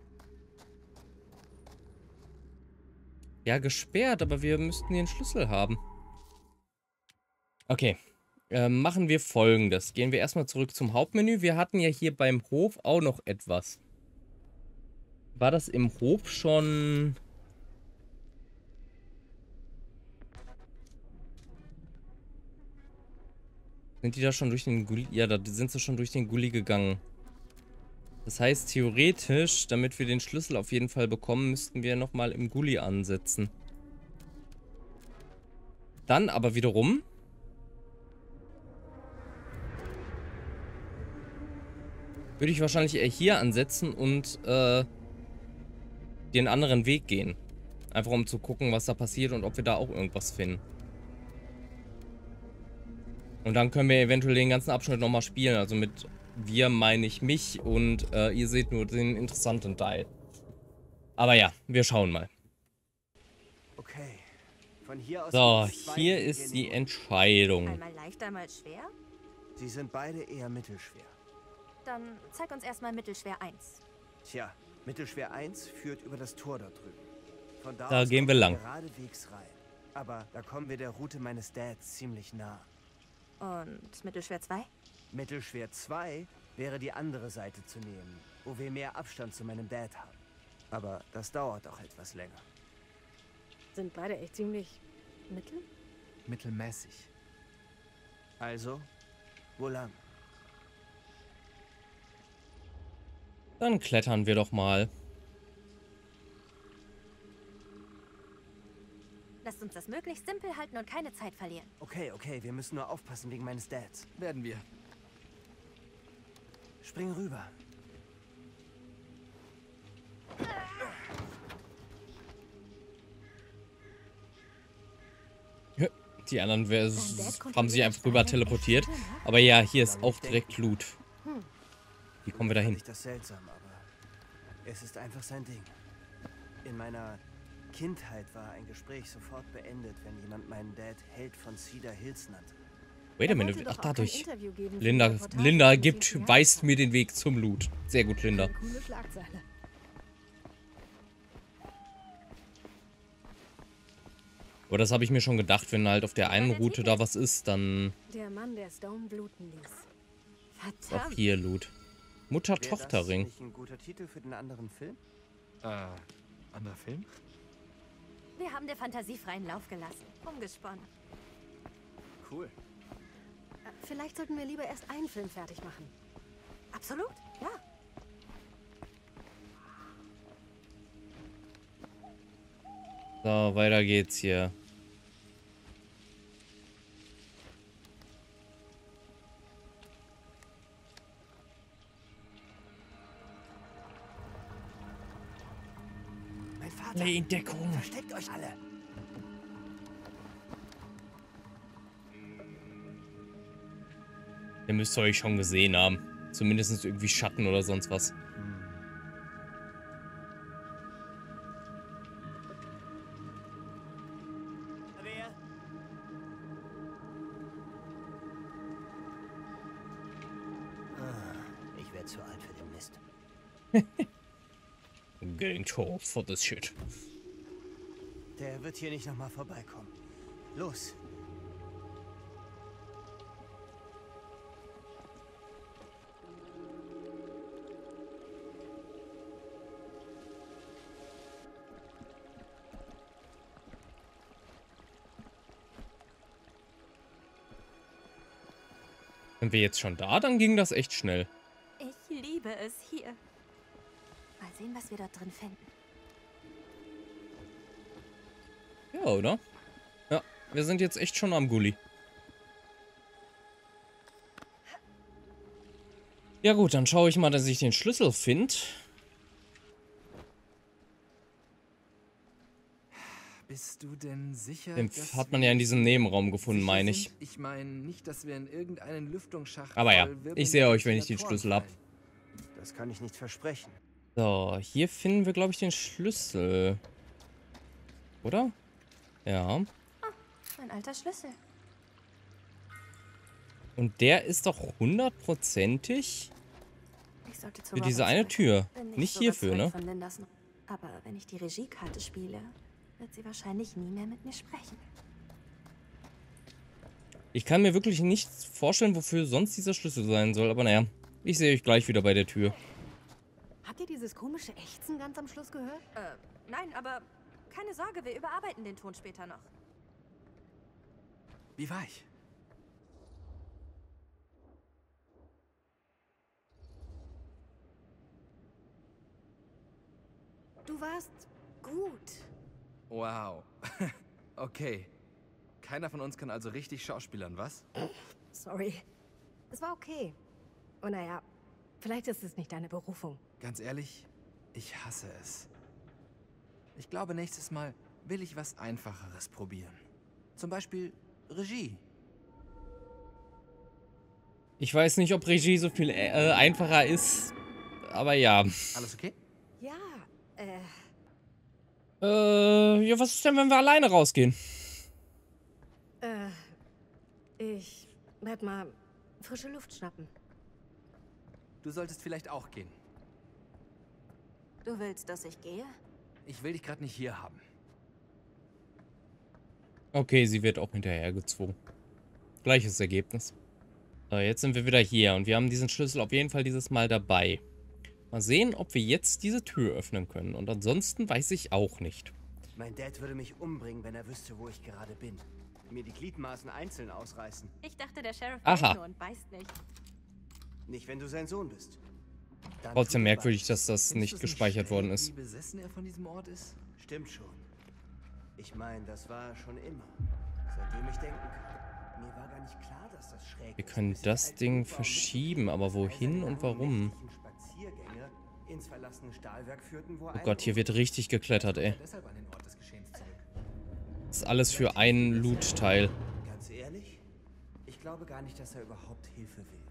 Ja, gesperrt, aber wir müssten den Schlüssel haben. Okay. Ähm, machen wir Folgendes. Gehen wir erstmal zurück zum Hauptmenü. Wir hatten ja hier beim Hof auch noch etwas. War das im Hof schon... Sind die da schon durch den Gully? Ja, da sind sie schon durch den Gully gegangen. Das heißt, theoretisch, damit wir den Schlüssel auf jeden Fall bekommen, müssten wir nochmal im Gully ansetzen. Dann aber wiederum... würde ich wahrscheinlich eher hier ansetzen und äh, den anderen Weg gehen. Einfach um zu gucken, was da passiert und ob wir da auch irgendwas finden. Und dann können wir eventuell den ganzen Abschnitt nochmal spielen. Also mit wir meine ich mich und äh, ihr seht nur den interessanten Teil. Aber ja, wir schauen mal.
Okay. Von hier aus
So,
gibt es zwei
hier
Wege
ist
in
die
den-
Entscheidung.
Einmal leicht, einmal schwer?
Sie sind beide eher mittelschwer.
Dann zeig uns erstmal Mittelschwer eins.
Tja, Mittelschwer eins führt über das Tor dort drüben. Von da,
Da
aus
gehen
kommen
wir lang.
geradewegs rein. Aber da kommen wir der Route meines Dads ziemlich nah.
Und Mittelschwer zwei?
Mittelschwer zwei wäre die andere Seite zu nehmen, wo wir mehr Abstand zu meinem Dad haben. Aber das dauert auch etwas länger.
Sind beide echt ziemlich mittel?
Mittelmäßig.
Also, wo lang?
Dann klettern wir doch mal.
Lasst uns das möglichst simpel halten und keine Zeit verlieren.
Okay, okay, wir müssen nur aufpassen wegen meines Dads.
Werden wir.
Spring rüber.
Die anderen wär-
Dein Dad kommt
haben
von
sich
jeder
einfach rüber
Seite.
teleportiert.
Echt, ne?
Aber ja, hier ist auch direkt Loot. Wie kommen wir da
Fand
hin?
ich das seltsam, aber es ist einfach sein Ding. In meiner Kindheit war ein Gespräch sofort beendet, wenn jemand meinen Dad Held von Cedar Hills nannte.
Wait a
Er
minute.
wollte
Ach,
doch auch kein
dadurch.
Interview geben für
Linda,
die Reportage
Linda
mit
gibt,
dem
weist
Theater.
mir den Weg zum Loot. Sehr gut, Linda.
Eine coole Schlagzeile.
Aber das habe ich mir schon gedacht, wenn halt auf der einen Route da was ist, dann
Der Mann, der Stone bluten ließ.
ist auch
Verdammt.
hier Loot.
Wäre das
Mutter-Tochter-Ring.
nicht ein guter Titel für den anderen Film?
Äh, anderer Film?
Wir haben der Fantasie freien Lauf gelassen. Umgesponnen.
Cool.
Äh, Vielleicht sollten wir lieber erst einen Film fertig machen.
Absolut, ja.
So, weiter geht's hier.
Mein Vater.
Nee, Deckung.
Versteckt euch alle.
Ihr müsst euch schon gesehen haben. Zumindest irgendwie Schatten oder sonst was.
Wer? Ah, ich werde zu alt für den Mist.
Getting too old for this shit.
Der wird hier nicht nochmal vorbeikommen. Los.
Sind wir jetzt schon da? Dann ging das echt schnell.
Ich liebe es hier. Mal sehen, was wir dort drin finden.
Ja, oder? Ja, wir sind jetzt echt schon am Gully. Ja gut, dann schaue ich mal, dass ich den Schlüssel finde.
Bist du denn sicher,
Den
dass
hat man
wir
ja in diesem Nebenraum gefunden,
sicher
meine ich.
sind? Ich meine nicht, dass wir in irgendeinen Lüftungsschacht
Aber ja,
voll
ich
wirbelnde
sehe euch, wenn ich den
Ventilatoren
Schlüssel hab.
fallen.
Das kann ich nicht versprechen.
So, hier finden wir, glaube ich, den Schlüssel. Oder? Ja.
Mein alter Schlüssel.
Und der ist doch hundertprozentig
Ich sollte zu
für diese
Robin
eine
zurück.
Tür.
Bin
Nicht
so
hierfür, ne?
überzeugt von Lindas No- Aber wenn ich die Regiekarte spiele, wird sie wahrscheinlich nie mehr mit mir sprechen.
Ich kann mir wirklich nicht vorstellen, wofür sonst dieser Schlüssel sein soll. Aber naja, ich sehe euch gleich wieder bei der Tür.
Habt ihr dieses komische Ächzen ganz am Schluss gehört?
Äh, nein, aber keine Sorge, wir überarbeiten den Ton später noch.
Wie weich.
Du warst gut.
Wow. Okay. Keiner von uns kann also richtig schauspielern, was?
Sorry. Es war okay. Und naja, vielleicht ist es nicht deine Berufung.
Ganz ehrlich, ich hasse es. Ich glaube, nächstes Mal will ich was Einfacheres probieren. Zum Beispiel Regie.
Ich weiß nicht, ob Regie so viel äh, einfacher ist. Aber ja.
Alles okay?
Ja, äh,
Äh, ja, was ist denn, wenn wir alleine rausgehen?
äh, ich werd mal frische Luft schnappen.
Du solltest vielleicht auch gehen.
Du willst, dass ich gehe?
Ich will dich gerade nicht hier haben.
Okay, sie wird auch hinterhergezwungen. Gleiches Ergebnis. So, jetzt sind wir wieder hier und wir haben diesen Schlüssel auf jeden Fall dieses Mal dabei. Mal sehen, ob wir jetzt diese Tür öffnen können. Und ansonsten weiß ich auch nicht.
Mein Dad würde mich umbringen, wenn er wüsste, wo ich gerade bin. Mir die Gliedmaßen einzeln ausreißen.
Ich dachte, der Sheriff
Aha.
weiß nur und beißt nicht.
Nicht, wenn du sein Sohn bist. Dann
Trotzdem
tu
merkwürdig,
beides.
dass das
Findest
nicht
du's
gespeichert
schräg,
worden ist.
Wie besessen er von diesem Ort ist?
Stimmt schon. Ich meine, das war schon immer. Seitdem ich denken kann. Mir war gar nicht klar, dass das schräg
Wir
ist,
können
bis
das
der alte
Ding
Ufer
verschieben, aber
mitgekriegt hat,
wohin
dass
und
seine
warum?
nächtlichen Spaziergänge ins verlassene Stahlwerk führten, wo
Oh
ein
Gott, hier wird richtig geklettert, ey.
Deshalb an den Ort des Geschehens zurück.
Das ist alles für einen Loot-Teil.
Ganz ehrlich? Ich glaube gar nicht, dass er überhaupt Hilfe will.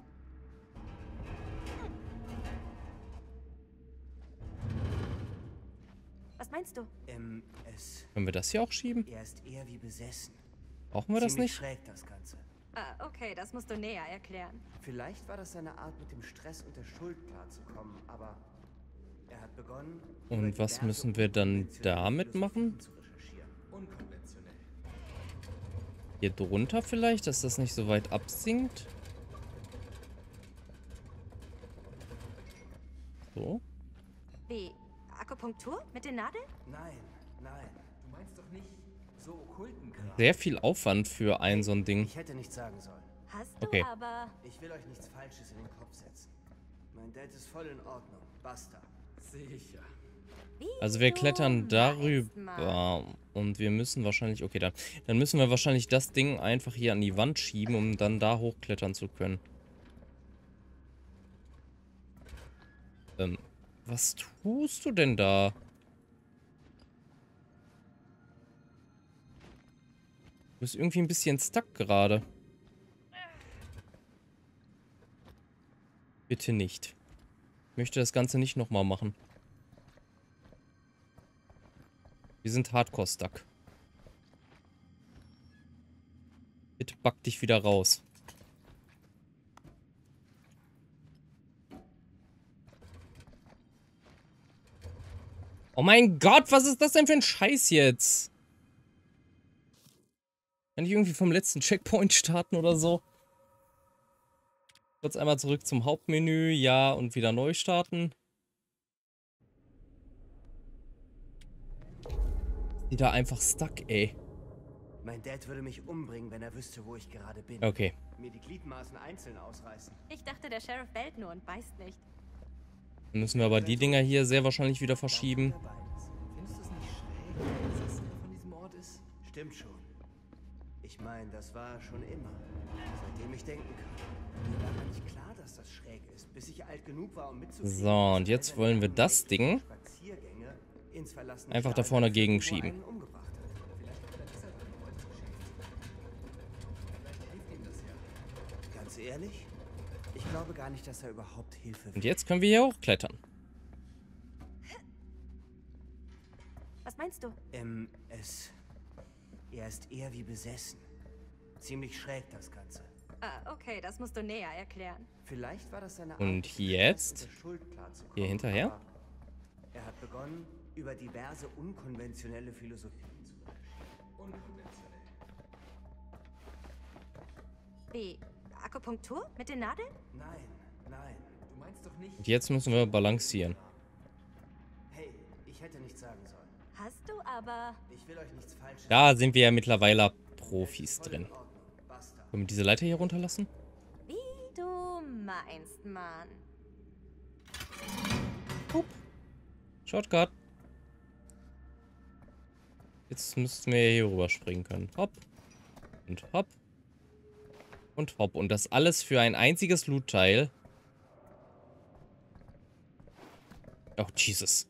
Was meinst du?
Ähm, es...
Können wir das hier auch schieben?
Er ist eher wie besessen.
Brauchen wir das
Ziemlich
nicht?
schräg, das Ganze.
Ah, okay, das musst du näher erklären.
Vielleicht war das seine Art, mit dem Stress und der Schuld klarzukommen, aber er hat begonnen... über
Und was
diverse
müssen wir dann
unkonventionelle
damit machen?
Philosophien zu recherchieren.
Unkonventionell.
Hier drunter vielleicht, dass das nicht so weit absinkt? So.
Wie? Akupunktur? Mit den Nadeln?
Nein, nein.
Du meinst doch nicht so okkulten Kram.
Sehr viel Aufwand für ein so ein Ding.
Ich hätte nichts sagen sollen.
Hast du
Okay.
aber...
Ich will euch nichts Falsches in den Kopf setzen. Mein Dad ist voll in Ordnung. Basta.
Sicher.
Also wir klettern darüber und wir müssen wahrscheinlich... Okay, dann, dann müssen wir wahrscheinlich das Ding einfach hier an die Wand schieben, um dann da hochklettern zu können. Ähm, was tust du denn da? Du bist irgendwie ein bisschen stuck gerade. Bitte nicht. Ich möchte das Ganze nicht nochmal machen. Wir sind hardcore stuck. Bitte back dich wieder raus. Oh mein Gott, was ist das denn für ein Scheiß jetzt? Kann ich irgendwie vom letzten Checkpoint starten oder so? Kurz einmal zurück zum Hauptmenü, ja, und wieder neu starten. Die da einfach stuck, ey.
Mein Dad würde mich umbringen, wenn er wüsste, wo ich gerade bin.
Okay.
Mir die Gliedmaßen einzeln ausreißen.
Ich dachte, der Sheriff bellt nur und beißt nicht.
Dann müssen wir aber die Dinger hier sehr wahrscheinlich wieder verschieben.
Findest du es nicht schräg, dass das von diesem Ort ist?
Stimmt schon. Ich meine, das war schon immer. Seitdem ich denken kann. Mir war gar nicht klar, dass das schräg ist, bis ich alt genug war, um mitzukriegen.
So, und jetzt wollen wir das Ding einfach da vorne gegenschieben.
Ganz ehrlich? Ich glaube gar nicht, dass er überhaupt Hilfe will.
Und jetzt können wir hier hochklettern.
Was meinst du?
Ähm, es... Er ist eher wie besessen. Ziemlich schräg, das Ganze.
Ah, okay, das musst du näher erklären.
Vielleicht war das seine Art,
Und jetzt?
mit der Schuld klarzukommen.
Hier hinterher?
Aber er hat begonnen, über diverse unkonventionelle Philosophien zu sprechen. Unkonventionell.
Wie? Akupunktur? Mit den Nadeln?
Nein, nein.
Du meinst doch nicht...
Und jetzt müssen wir balancieren.
Hey, ich hätte nichts sagen sollen.
Hast du aber...
Ich will euch nichts Falsches...
Da sind wir ja mittlerweile Profis
Voll
drin.
in Ordnung. Basta.
Können wir diese Leiter hier runterlassen?
Wie du meinst, Mann.
Hup. Shortcut. Jetzt müssten wir hier rüber springen können. Hopp. Und hopp. Und hopp. Und das alles für ein einziges Loot-Teil. Oh, Jesus.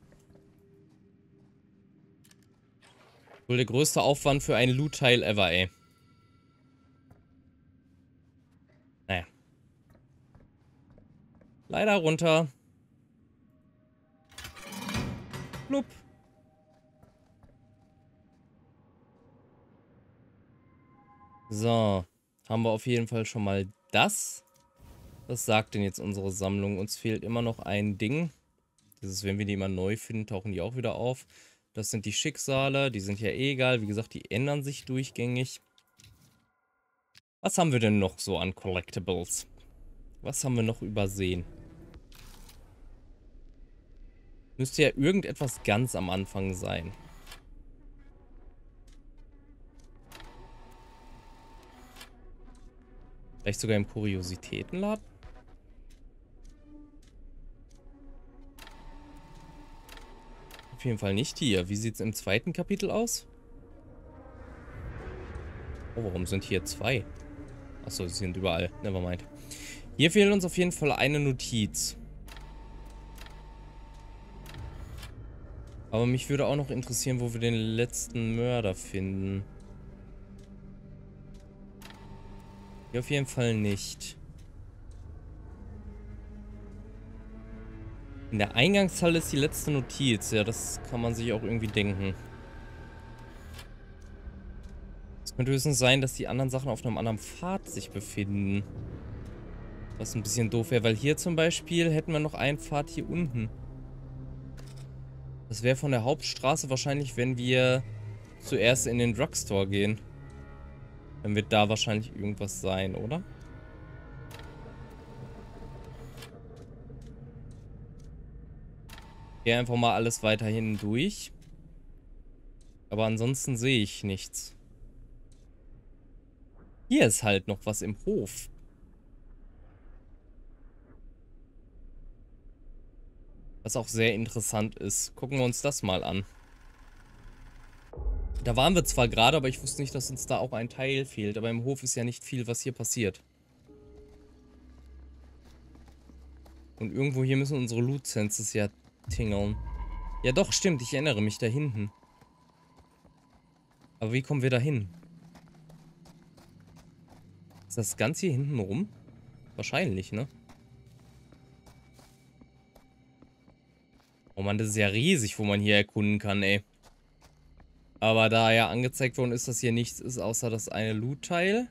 Wohl der größte Aufwand für ein Loot-Teil ever, ey. Naja. Leider runter. Blub. So. Haben wir auf jeden Fall schon mal das. Was sagt denn jetzt unsere Sammlung? Uns fehlt immer noch ein Ding. Das ist, wenn wir die mal neu finden, tauchen die auch wieder auf. Das sind die Schicksale. Die sind ja eh egal. Wie gesagt, die ändern sich durchgängig. Was haben wir denn noch so an Collectibles? Was haben wir noch übersehen? Müsste ja irgendetwas ganz am Anfang sein. Vielleicht sogar im Kuriositätenladen? Auf jeden Fall nicht hier. Wie sieht es im zweiten Kapitel aus? Oh, warum sind hier zwei? Achso, sie sind überall. Nevermind. Hier fehlt uns auf jeden Fall eine Notiz. Aber mich würde auch noch interessieren, wo wir den letzten Mörder finden. Hier auf jeden Fall nicht. In der Eingangshalle ist die letzte Notiz. Ja, das kann man sich auch irgendwie denken. Es könnte höchstens sein, dass die anderen Sachen auf einem anderen Pfad sich befinden. Was ein bisschen doof wäre, weil hier zum Beispiel hätten wir noch einen Pfad hier unten. Das wäre von der Hauptstraße wahrscheinlich, wenn wir zuerst in den Drugstore gehen. Dann wird da wahrscheinlich irgendwas sein, oder? Ich gehe einfach mal alles weiterhin durch. Aber ansonsten sehe ich nichts. Hier ist halt noch was im Hof. Was auch sehr interessant ist. Gucken wir uns das mal an. Da waren wir zwar gerade, aber ich wusste nicht, dass uns da auch ein Teil fehlt. Aber im Hof ist ja nicht viel, was hier passiert. Und irgendwo hier müssen unsere Loot-Senses ja tingeln. Ja doch, stimmt. Ich erinnere mich da hinten. Aber wie kommen wir da hin? Ist das Ganze hier hinten rum? Wahrscheinlich, ne? Oh Mann, das ist ja riesig, wo man hier erkunden kann, ey. Aber da ja angezeigt worden ist, dass hier nichts ist, außer das eine Loot-Teil,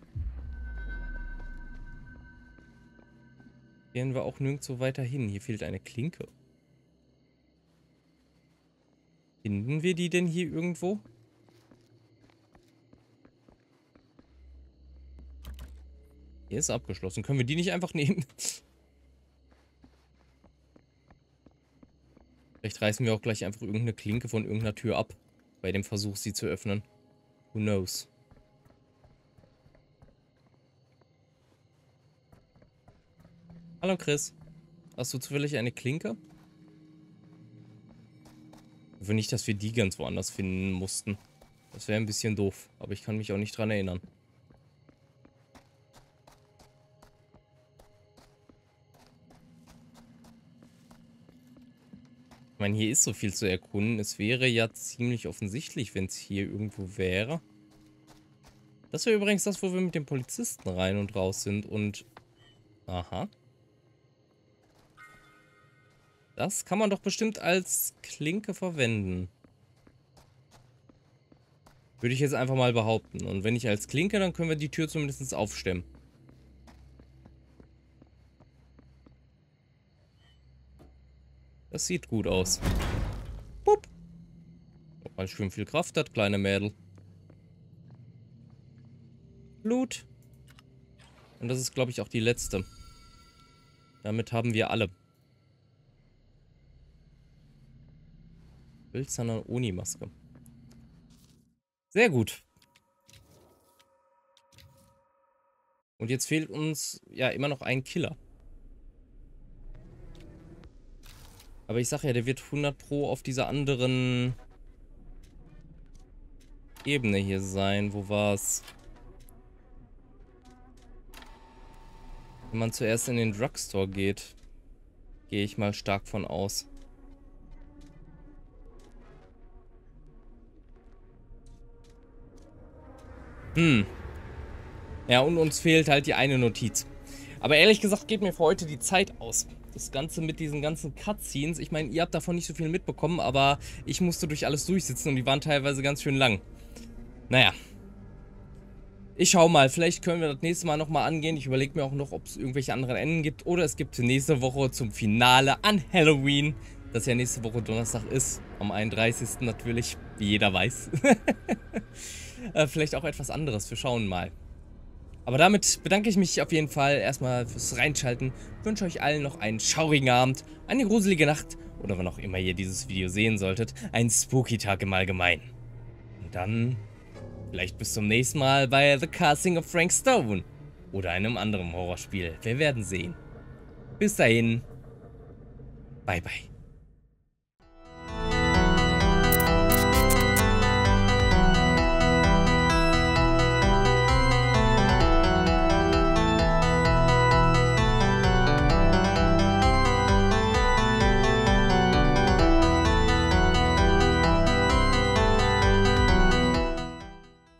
gehen wir auch nirgendwo weiter hin. Hier fehlt eine Klinke. Finden wir die denn hier irgendwo? Hier ist abgeschlossen. Können wir die nicht einfach nehmen? Vielleicht reißen wir auch gleich einfach irgendeine Klinke von irgendeiner Tür ab. Bei dem Versuch, sie zu öffnen. Who knows? Hallo Chris. Hast du zufällig eine Klinke? Ich hoffe nicht, dass wir die ganz woanders finden mussten. Das wäre ein bisschen doof. Aber ich kann mich auch nicht dran erinnern. Ich meine, hier ist so viel zu erkunden. Es wäre ja ziemlich offensichtlich, wenn es hier irgendwo wäre. Das wäre übrigens das, wo wir mit dem Polizisten rein und raus sind. Und... Aha. Das kann man doch bestimmt als Klinke verwenden. Würde ich jetzt einfach mal behaupten. Und wenn nicht als Klinke, dann können wir die Tür zumindest aufstemmen. Das sieht gut aus. Pup. Weil schön viel Kraft hat, kleine Mädel. Blut. Und das ist, glaube ich, auch die letzte. Damit haben wir alle. Hölzerne Oni-Maske. Sehr gut. Und jetzt fehlt uns ja immer noch ein Killer. Aber ich sag ja, der wird hundert Pro auf dieser anderen Ebene hier sein. Wo war's? Wenn man zuerst in den Drugstore geht, gehe ich mal stark von aus. Hm. Ja, und uns fehlt halt die eine Notiz. Aber ehrlich gesagt geht mir für heute die Zeit aus. Das Ganze mit diesen ganzen Cutscenes, ich meine, ihr habt davon nicht so viel mitbekommen, aber ich musste durch alles durchsitzen und die waren teilweise ganz schön lang. Naja. Ich schau mal, vielleicht können wir das nächste Mal nochmal angehen. Ich überlege mir auch noch, ob es irgendwelche anderen Enden gibt. Oder es gibt nächste Woche zum Finale an Halloween, das ja nächste Woche Donnerstag ist. Am einunddreißigsten natürlich, wie jeder weiß. äh, vielleicht auch etwas anderes, wir schauen mal. Aber damit bedanke ich mich auf jeden Fall erstmal fürs Reinschalten. Ich wünsche euch allen noch einen schaurigen Abend, eine gruselige Nacht oder wann auch immer ihr dieses Video sehen solltet, einen spooky Tag im Allgemeinen. Und dann vielleicht bis zum nächsten Mal bei The Casting of Frank Stone oder einem anderen Horrorspiel. Wir werden sehen. Bis dahin. Bye bye.